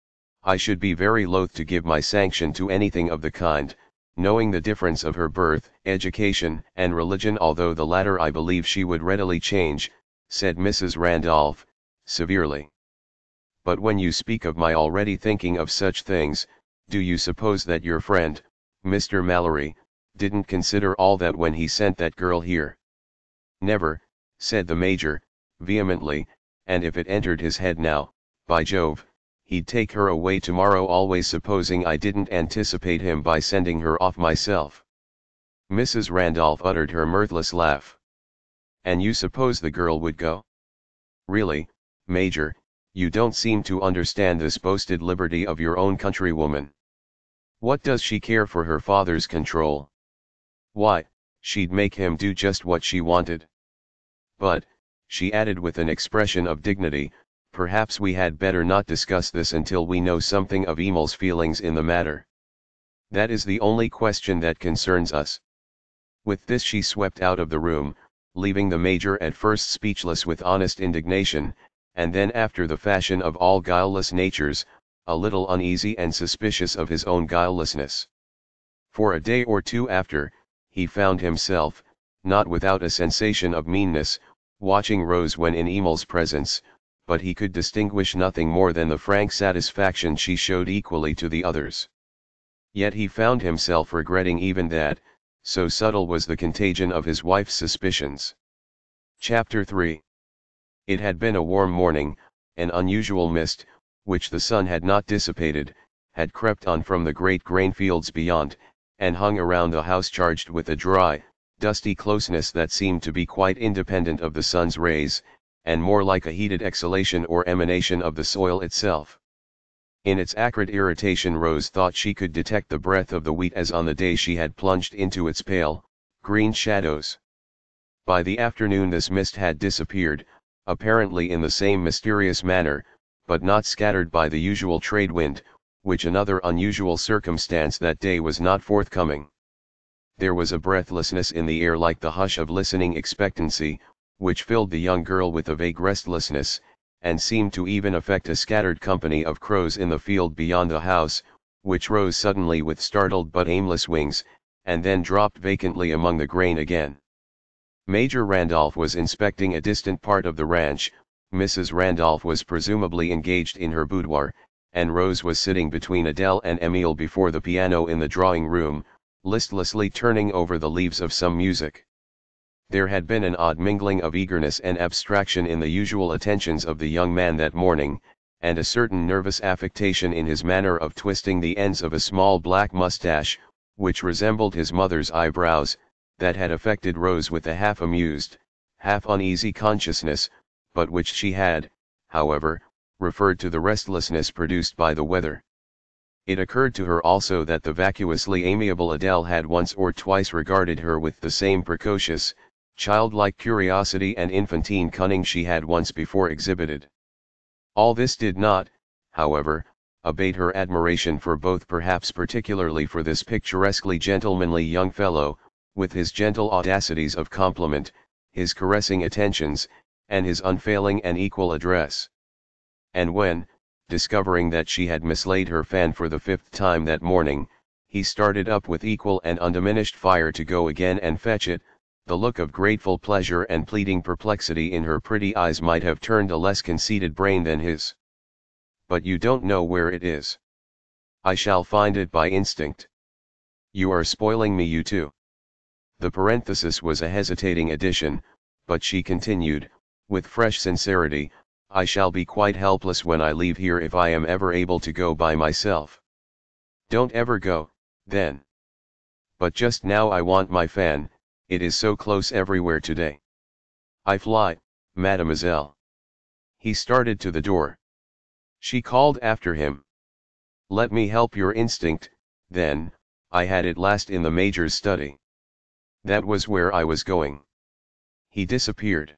"I should be very loath to give my sanction to anything of the kind, knowing the difference of her birth, education, and religion, although the latter I believe she would readily change," said Mrs. Randolph, severely. But when you speak of my already thinking of such things, do you suppose that your friend, Mr. Mallory, didn't consider all that when he sent that girl here? Never, said the Major, vehemently, and if it entered his head now, by Jove, he'd take her away tomorrow, always supposing I didn't anticipate him by sending her off myself. Mrs. Randolph uttered her mirthless laugh. And you suppose the girl would go? Really, Major, you don't seem to understand this boasted liberty of your own countrywoman. What does she care for her father's control? Why, she'd make him do just what she wanted. But, she added with an expression of dignity, perhaps we had better not discuss this until we know something of Emil's feelings in the matter. That is the only question that concerns us. With this she swept out of the room, leaving the Major at first speechless with honest indignation, and then, after the fashion of all guileless natures, a little uneasy and suspicious of his own guilelessness. For a day or two after, he found himself, not without a sensation of meanness, watching Rose when in Emil's presence, but he could distinguish nothing more than the frank satisfaction she showed equally to the others. Yet he found himself regretting even that, so subtle was the contagion of his wife's suspicions. Chapter 3. It had been a warm morning. An unusual mist, which the sun had not dissipated, had crept on from the great grain fields beyond, and hung around the house, charged with a dry, dusty closeness that seemed to be quite independent of the sun's rays, and more like a heated exhalation or emanation of the soil itself. In its acrid irritation Rose thought she could detect the breath of the wheat as on the day she had plunged into its pale, green shadows. By the afternoon this mist had disappeared, apparently in the same mysterious manner, but not scattered by the usual trade wind, which another unusual circumstance that day was not forthcoming. There was a breathlessness in the air like the hush of listening expectancy, which filled the young girl with a vague restlessness, and seemed to even affect a scattered company of crows in the field beyond the house, which rose suddenly with startled but aimless wings, and then dropped vacantly among the grain again. Major Randolph was inspecting a distant part of the ranch, Mrs. Randolph was presumably engaged in her boudoir, and Rose was sitting between Adele and Emile before the piano in the drawing room, listlessly turning over the leaves of some music. There had been an odd mingling of eagerness and abstraction in the usual attentions of the young man that morning, and a certain nervous affectation in his manner of twisting the ends of a small black mustache, which resembled his mother's eyebrows, that had affected Rose with a half-amused, half-uneasy consciousness, but which she had, however, referred to the restlessness produced by the weather. It occurred to her also that the vacuously amiable Adele had once or twice regarded her with the same precocious, childlike curiosity and infantine cunning she had once before exhibited. All this did not, however, abate her admiration for both, perhaps particularly for this picturesquely gentlemanly young fellow, with his gentle audacities of compliment, his caressing attentions, and his unfailing and equal address. And when, discovering that she had mislaid her fan for the 5th time that morning, he started up with equal and undiminished fire to go again and fetch it, the look of grateful pleasure and pleading perplexity in her pretty eyes might have turned a less conceited brain than his. But you don't know where it is. I shall find it by instinct. You are spoiling me, you two. The parenthesis was a hesitating addition, but she continued, with fresh sincerity, I shall be quite helpless when I leave here if I am ever able to go by myself. Don't ever go, then. But just now I want my fan, it is so close everywhere today. I fly, mademoiselle. He started to the door. She called after him. Let me help your instinct, then. I had it last in the Major's study. That was where I was going. He disappeared.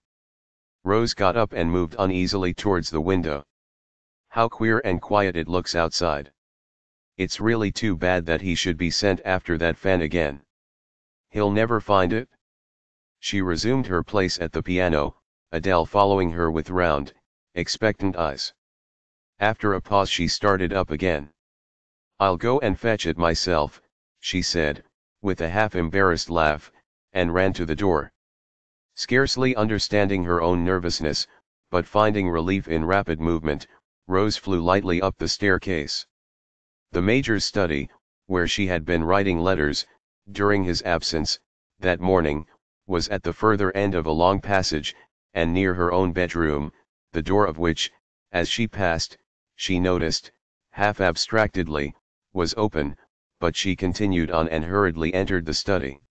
Rose got up and moved uneasily towards the window. How queer and quiet it looks outside. It's really too bad that he should be sent after that fan again. He'll never find it. She resumed her place at the piano, Adele following her with round, expectant eyes. After a pause she started up again. I'll go and fetch it myself, she said, with a half-embarrassed laugh, and ran to the door. Scarcely understanding her own nervousness, but finding relief in rapid movement, Rose flew lightly up the staircase. The Major's study, where she had been writing letters, during his absence, that morning, was at the further end of a long passage, and near her own bedroom, the door of which, as she passed, she noticed, half abstractedly, was open, but she continued on and hurriedly entered the study.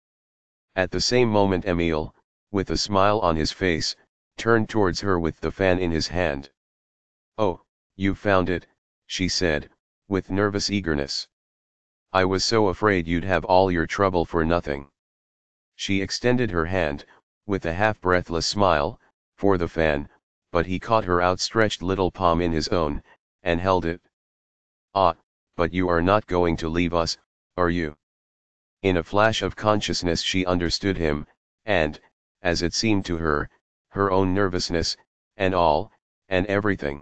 At the same moment Emile, with a smile on his face, turned towards her with the fan in his hand. "Oh, you found it," she said, with nervous eagerness. "I was so afraid you'd have all your trouble for nothing." She extended her hand, with a half-breathless smile, for the fan, but he caught her outstretched little palm in his own, and held it. "Ah, but you are not going to leave us, are you?" In a flash of consciousness she understood him, and, as it seemed to her, her own nervousness, and all, and everything.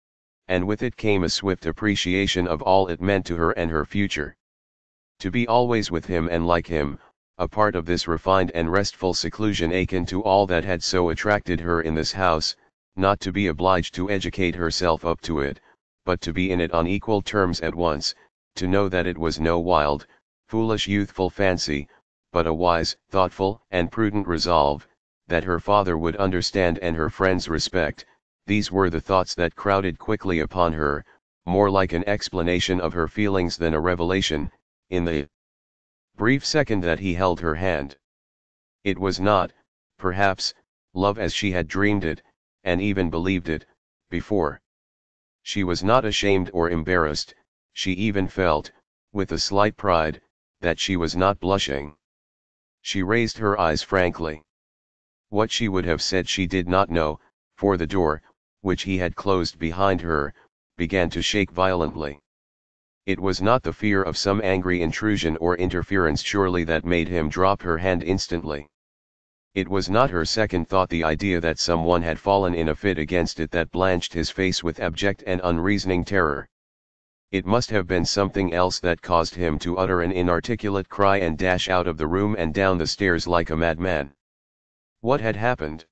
And with it came a swift appreciation of all it meant to her and her future. To be always with him and like him, a part of this refined and restful seclusion akin to all that had so attracted her in this house, not to be obliged to educate herself up to it, but to be in it on equal terms at once, to know that it was no wild, foolish youthful fancy, but a wise, thoughtful, and prudent resolve, that her father would understand and her friends respect. These were the thoughts that crowded quickly upon her, more like an explanation of her feelings than a revelation, in the brief second that he held her hand. It was not, perhaps, love as she had dreamed it, and even believed it, before. She was not ashamed or embarrassed, she even felt, with a slight pride, that she was not blushing. She raised her eyes frankly. What she would have said she did not know, for the door, which he had closed behind her, began to shake violently. It was not the fear of some angry intrusion or interference surely that made him drop her hand instantly. It was not her second thought, the idea that someone had fallen in a fit against it, that blanched his face with abject and unreasoning terror. It must have been something else that caused him to utter an inarticulate cry and dash out of the room and down the stairs like a madman. What had happened?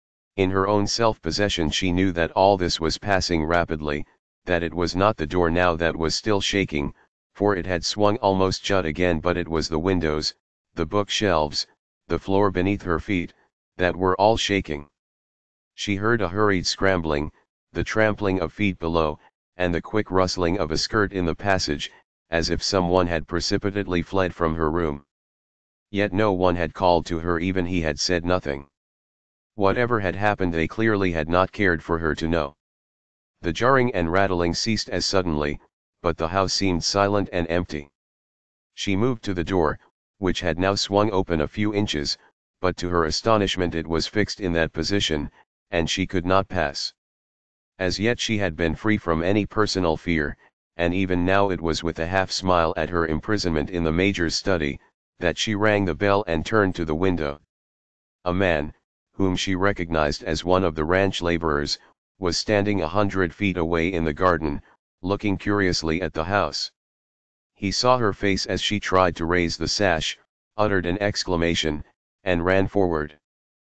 In her own self-possession she knew that all this was passing rapidly, that it was not the door now that was still shaking, for it had swung almost shut again, but it was the windows, the bookshelves, the floor beneath her feet, that were all shaking. She heard a hurried scrambling, the trampling of feet below, and the quick rustling of a skirt in the passage, as if someone had precipitately fled from her room. Yet no one had called to her, even he had said nothing. Whatever had happened they clearly had not cared for her to know. The jarring and rattling ceased as suddenly, but the house seemed silent and empty. She moved to the door, which had now swung open a few inches, but to her astonishment it was fixed in that position, and she could not pass. As yet she had been free from any personal fear, and even now it was with a half-smile at her imprisonment in the Major's study, that she rang the bell and turned to the window. A man, whom she recognized as one of the ranch laborers, was standing 100 feet away in the garden, looking curiously at the house. He saw her face as she tried to raise the sash, uttered an exclamation, and ran forward.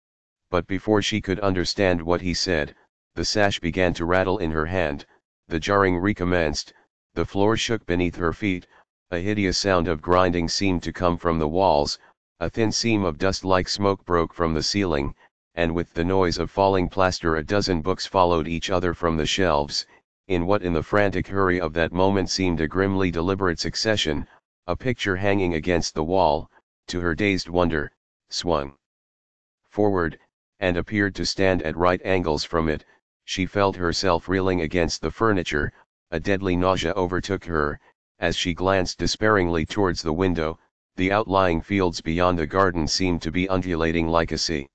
But before she could understand what he said, the sash began to rattle in her hand, the jarring recommenced, the floor shook beneath her feet, a hideous sound of grinding seemed to come from the walls, a thin seam of dust like smoke broke from the ceiling, and with the noise of falling plaster a dozen books followed each other from the shelves, in what in the frantic hurry of that moment seemed a grimly deliberate succession. A picture hanging against the wall, to her dazed wonder, swung forward, and appeared to stand at right angles from it. She felt herself reeling against the furniture, a deadly nausea overtook her, as she glanced despairingly towards the window. The outlying fields beyond the garden seemed to be undulating like a sea.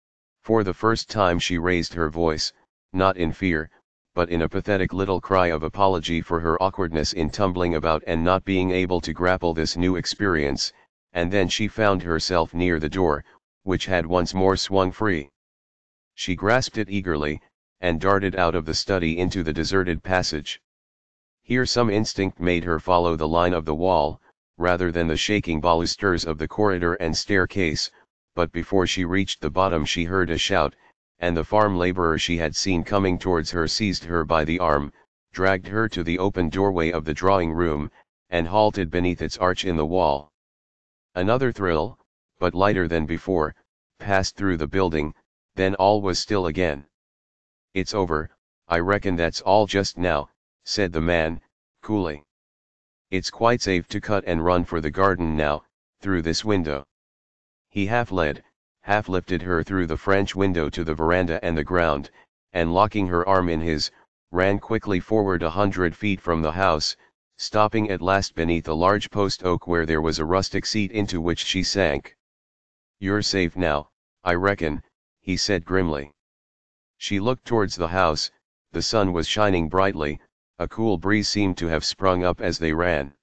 For the first time she raised her voice, not in fear, but in a pathetic little cry of apology for her awkwardness in tumbling about and not being able to grapple this new experience, and then she found herself near the door, which had once more swung free. She grasped it eagerly, and darted out of the study into the deserted passage. Here some instinct made her follow the line of the wall, rather than the shaking balusters of the corridor and staircase, but before she reached the bottom she heard a shout, and the farm laborer she had seen coming towards her seized her by the arm, dragged her to the open doorway of the drawing room, and halted beneath its arch in the wall. Another thrill, but lighter than before, passed through the building, then all was still again. "It's over, I reckon that's all just now," said the man, coolly. "It's quite safe to cut and run for the garden now, through this window." He half led, half lifted her through the French window to the veranda and the ground, and locking her arm in his, ran quickly forward 100 feet from the house, stopping at last beneath a large post oak where there was a rustic seat into which she sank. "You're safe now, I reckon," he said grimly. She looked towards the house. The sun was shining brightly, a cool breeze seemed to have sprung up as they ran.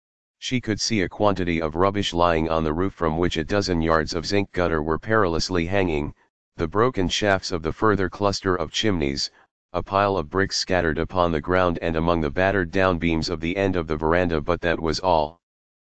She could see a quantity of rubbish lying on the roof from which a dozen yards of zinc gutter were perilously hanging, the broken shafts of the further cluster of chimneys, a pile of bricks scattered upon the ground and among the battered down beams of the end of the veranda, but that was all.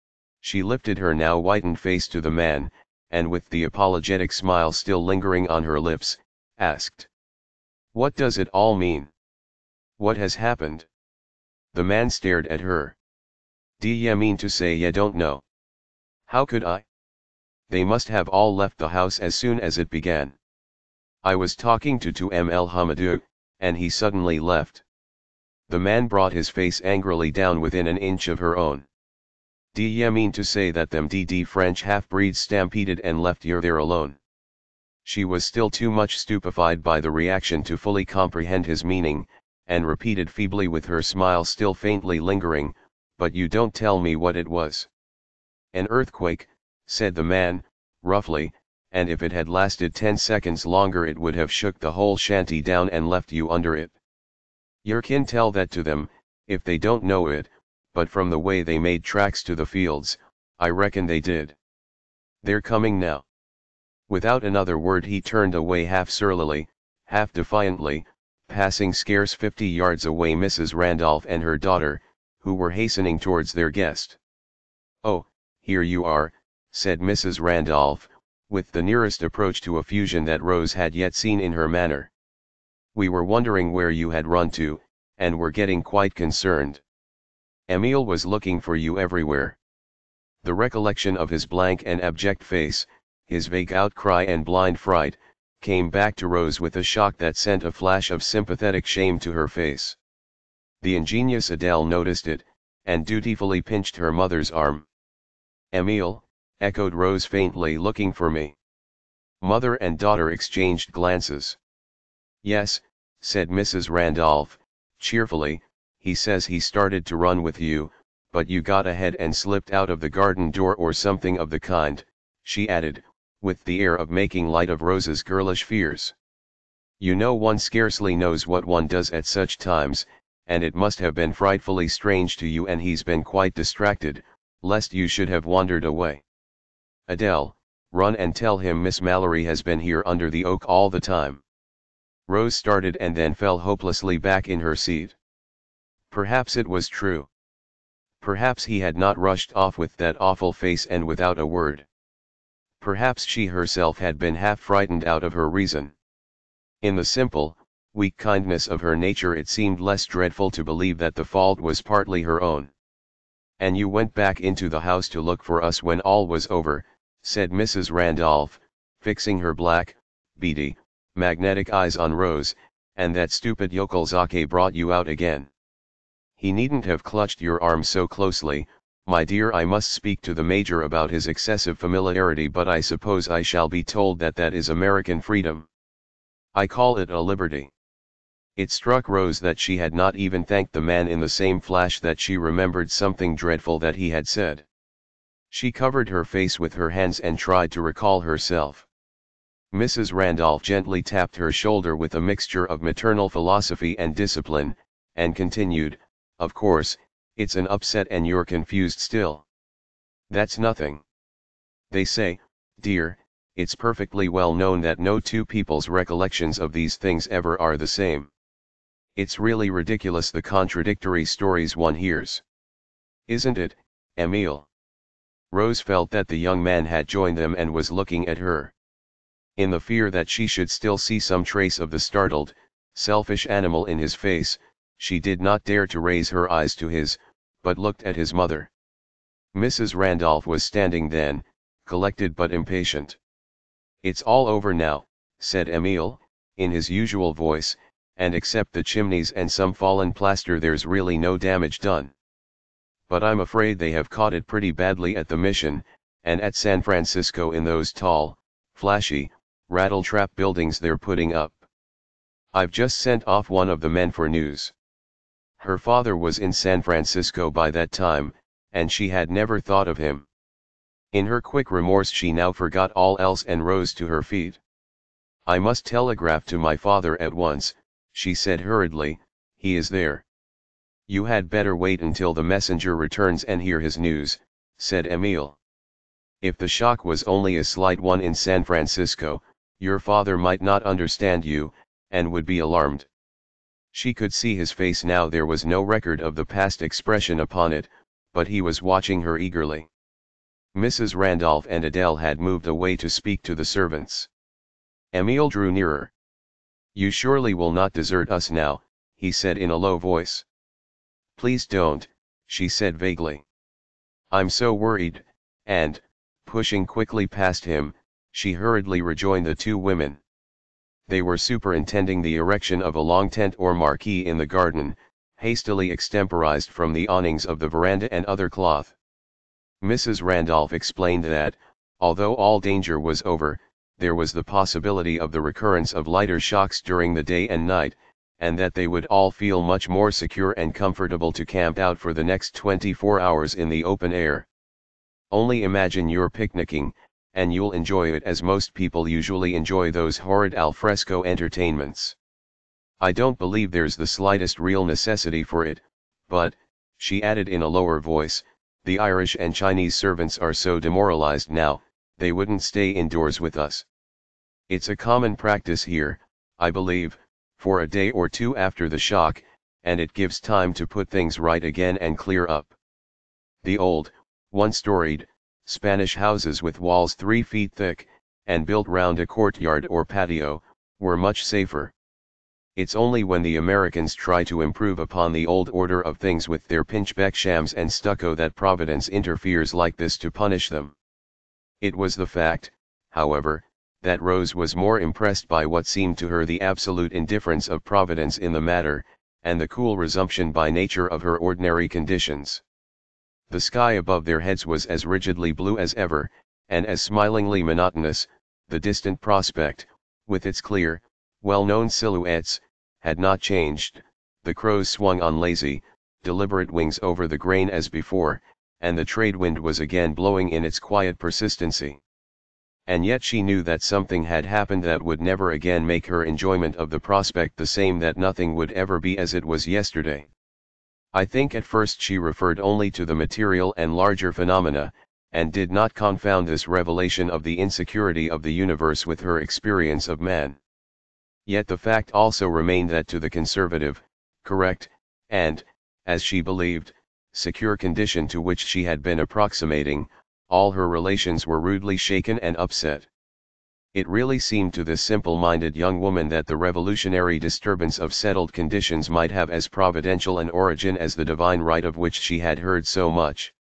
She lifted her now whitened face to the man, and with the apologetic smile still lingering on her lips, asked, "What does it all mean? What has happened?" The man stared at her. "D'ye mean to say ye don't know?" "How could I? They must have all left the house as soon as it began. I was talking to M.L. Hamadou, and he suddenly left." The man brought his face angrily down within an inch of her own. "D'ye mean to say that them D.D. French half-breeds stampeded and left yer there alone?" She was still too much stupefied by the reaction to fully comprehend his meaning, and repeated feebly with her smile still faintly lingering, "But you don't tell me what it was." "An earthquake," said the man, roughly, "and if it had lasted 10 seconds longer it would have shook the whole shanty down and left you under it. Yer kin tell that to them, if they don't know it, but from the way they made tracks to the fields, I reckon they did. They're coming now." Without another word he turned away half surlily, half defiantly, passing scarce 50 yards away Mrs. Randolph and her daughter, who were hastening towards their guest. "Oh, here you are," said Mrs. Randolph, with the nearest approach to effusion that Rose had yet seen in her manner. "We were wondering where you had run to, and were getting quite concerned. Emile was looking for you everywhere." The recollection of his blank and abject face, his vague outcry and blind fright, came back to Rose with a shock that sent a flash of sympathetic shame to her face. The ingenious Adele noticed it, and dutifully pinched her mother's arm. "Emile," echoed Rose faintly, "looking for me?" Mother and daughter exchanged glances. "Yes," said Mrs. Randolph, cheerfully, "he says he started to run with you, but you got ahead and slipped out of the garden door or something of the kind," she added, with the air of making light of Rose's girlish fears. "You know one scarcely knows what one does at such times, and it must have been frightfully strange to you, and he's been quite distracted, lest you should have wandered away. Adele, run and tell him Miss Mallory has been here under the oak all the time." Rose started and then fell hopelessly back in her seat. Perhaps it was true. Perhaps he had not rushed off with that awful face and without a word. Perhaps she herself had been half frightened out of her reason. In the simple, weak kindness of her nature it seemed less dreadful to believe that the fault was partly her own. "And you went back into the house to look for us when all was over," said Mrs. Randolph, fixing her black, beady, magnetic eyes on Rose, "and that stupid yokel Zake brought you out again. He needn't have clutched your arm so closely. My dear, I must speak to the Major about his excessive familiarity, but I suppose I shall be told that that is American freedom. I call it a liberty." It struck Rose that she had not even thanked the man in the same flash that she remembered something dreadful that he had said. She covered her face with her hands and tried to recall herself. Mrs. Randolph gently tapped her shoulder with a mixture of maternal philosophy and discipline, and continued, "Of course, it's an upset and you're confused still. That's nothing. They say, dear, it's perfectly well known that no two people's recollections of these things ever are the same. It's really ridiculous the contradictory stories one hears. Isn't it, Emile?" Rose felt that the young man had joined them and was looking at her. In the fear that she should still see some trace of the startled, selfish animal in his face, She did not dare to raise her eyes to his, but looked at his mother. Mrs. Randolph was standing then, collected but impatient. "It's all over now," said Emile, in his usual voice, "and except the chimneys and some fallen plaster there's really no damage done. But I'm afraid they have caught it pretty badly at the mission, and at San Francisco in those tall, flashy, rattle-trap buildings they're putting up. I've just sent off one of the men for news." Her father was in San Francisco by that time, and she had never thought of him. In her quick remorse she now forgot all else and rose to her feet. "I must telegraph to my father at once," she said hurriedly, "he is there." "You had better wait until the messenger returns and hear his news," said Emile. "If the shock was only a slight one in San Francisco, your father might not understand you, and would be alarmed." She could see his face now. There was no record of the past expression upon it, but he was watching her eagerly. Mrs. Randolph and Adele had moved away to speak to the servants. Emile drew nearer. "You surely will not desert us now," he said in a low voice. "Please don't," she said vaguely. "I'm so worried," and, pushing quickly past him, she hurriedly rejoined the two women. They were superintending the erection of a long tent or marquee in the garden, hastily extemporized from the awnings of the veranda and other cloth. Mrs. Randolph explained that, although all danger was over, there was the possibility of the recurrence of lighter shocks during the day and night, and that they would all feel much more secure and comfortable to camp out for the next 24 hours in the open air. "Only imagine you're picnicking, and you'll enjoy it as most people usually enjoy those horrid al fresco entertainments. I don't believe there's the slightest real necessity for it, but," she added in a lower voice, "the Irish and Chinese servants are so demoralized now, they wouldn't stay indoors with us. It's a common practice here, I believe, for a day or two after the shock, and it gives time to put things right again and clear up. The old, one-storied, Spanish houses with walls 3 feet thick, and built round a courtyard or patio, were much safer. It's only when the Americans try to improve upon the old order of things with their pinchbeck shams and stucco that Providence interferes like this to punish them." It was the fact, however, that Rose was more impressed by what seemed to her the absolute indifference of Providence in the matter, and the cool resumption by nature of her ordinary conditions. The sky above their heads was as rigidly blue as ever, and as smilingly monotonous. The distant prospect, with its clear, well-known silhouettes, had not changed. The crows swung on lazy, deliberate wings over the grain as before, and the trade wind was again blowing in its quiet persistency. And yet she knew that something had happened that would never again make her enjoyment of the prospect the same, that nothing would ever be as it was yesterday. I think at first she referred only to the material and larger phenomena, and did not confound this revelation of the insecurity of the universe with her experience of man. Yet the fact also remained that to the conservative, correct, and, as she believed, secure condition to which she had been approximating, all her relations were rudely shaken and upset. It really seemed to this simple-minded young woman that the revolutionary disturbance of settled conditions might have as providential an origin as the divine right of which she had heard so much.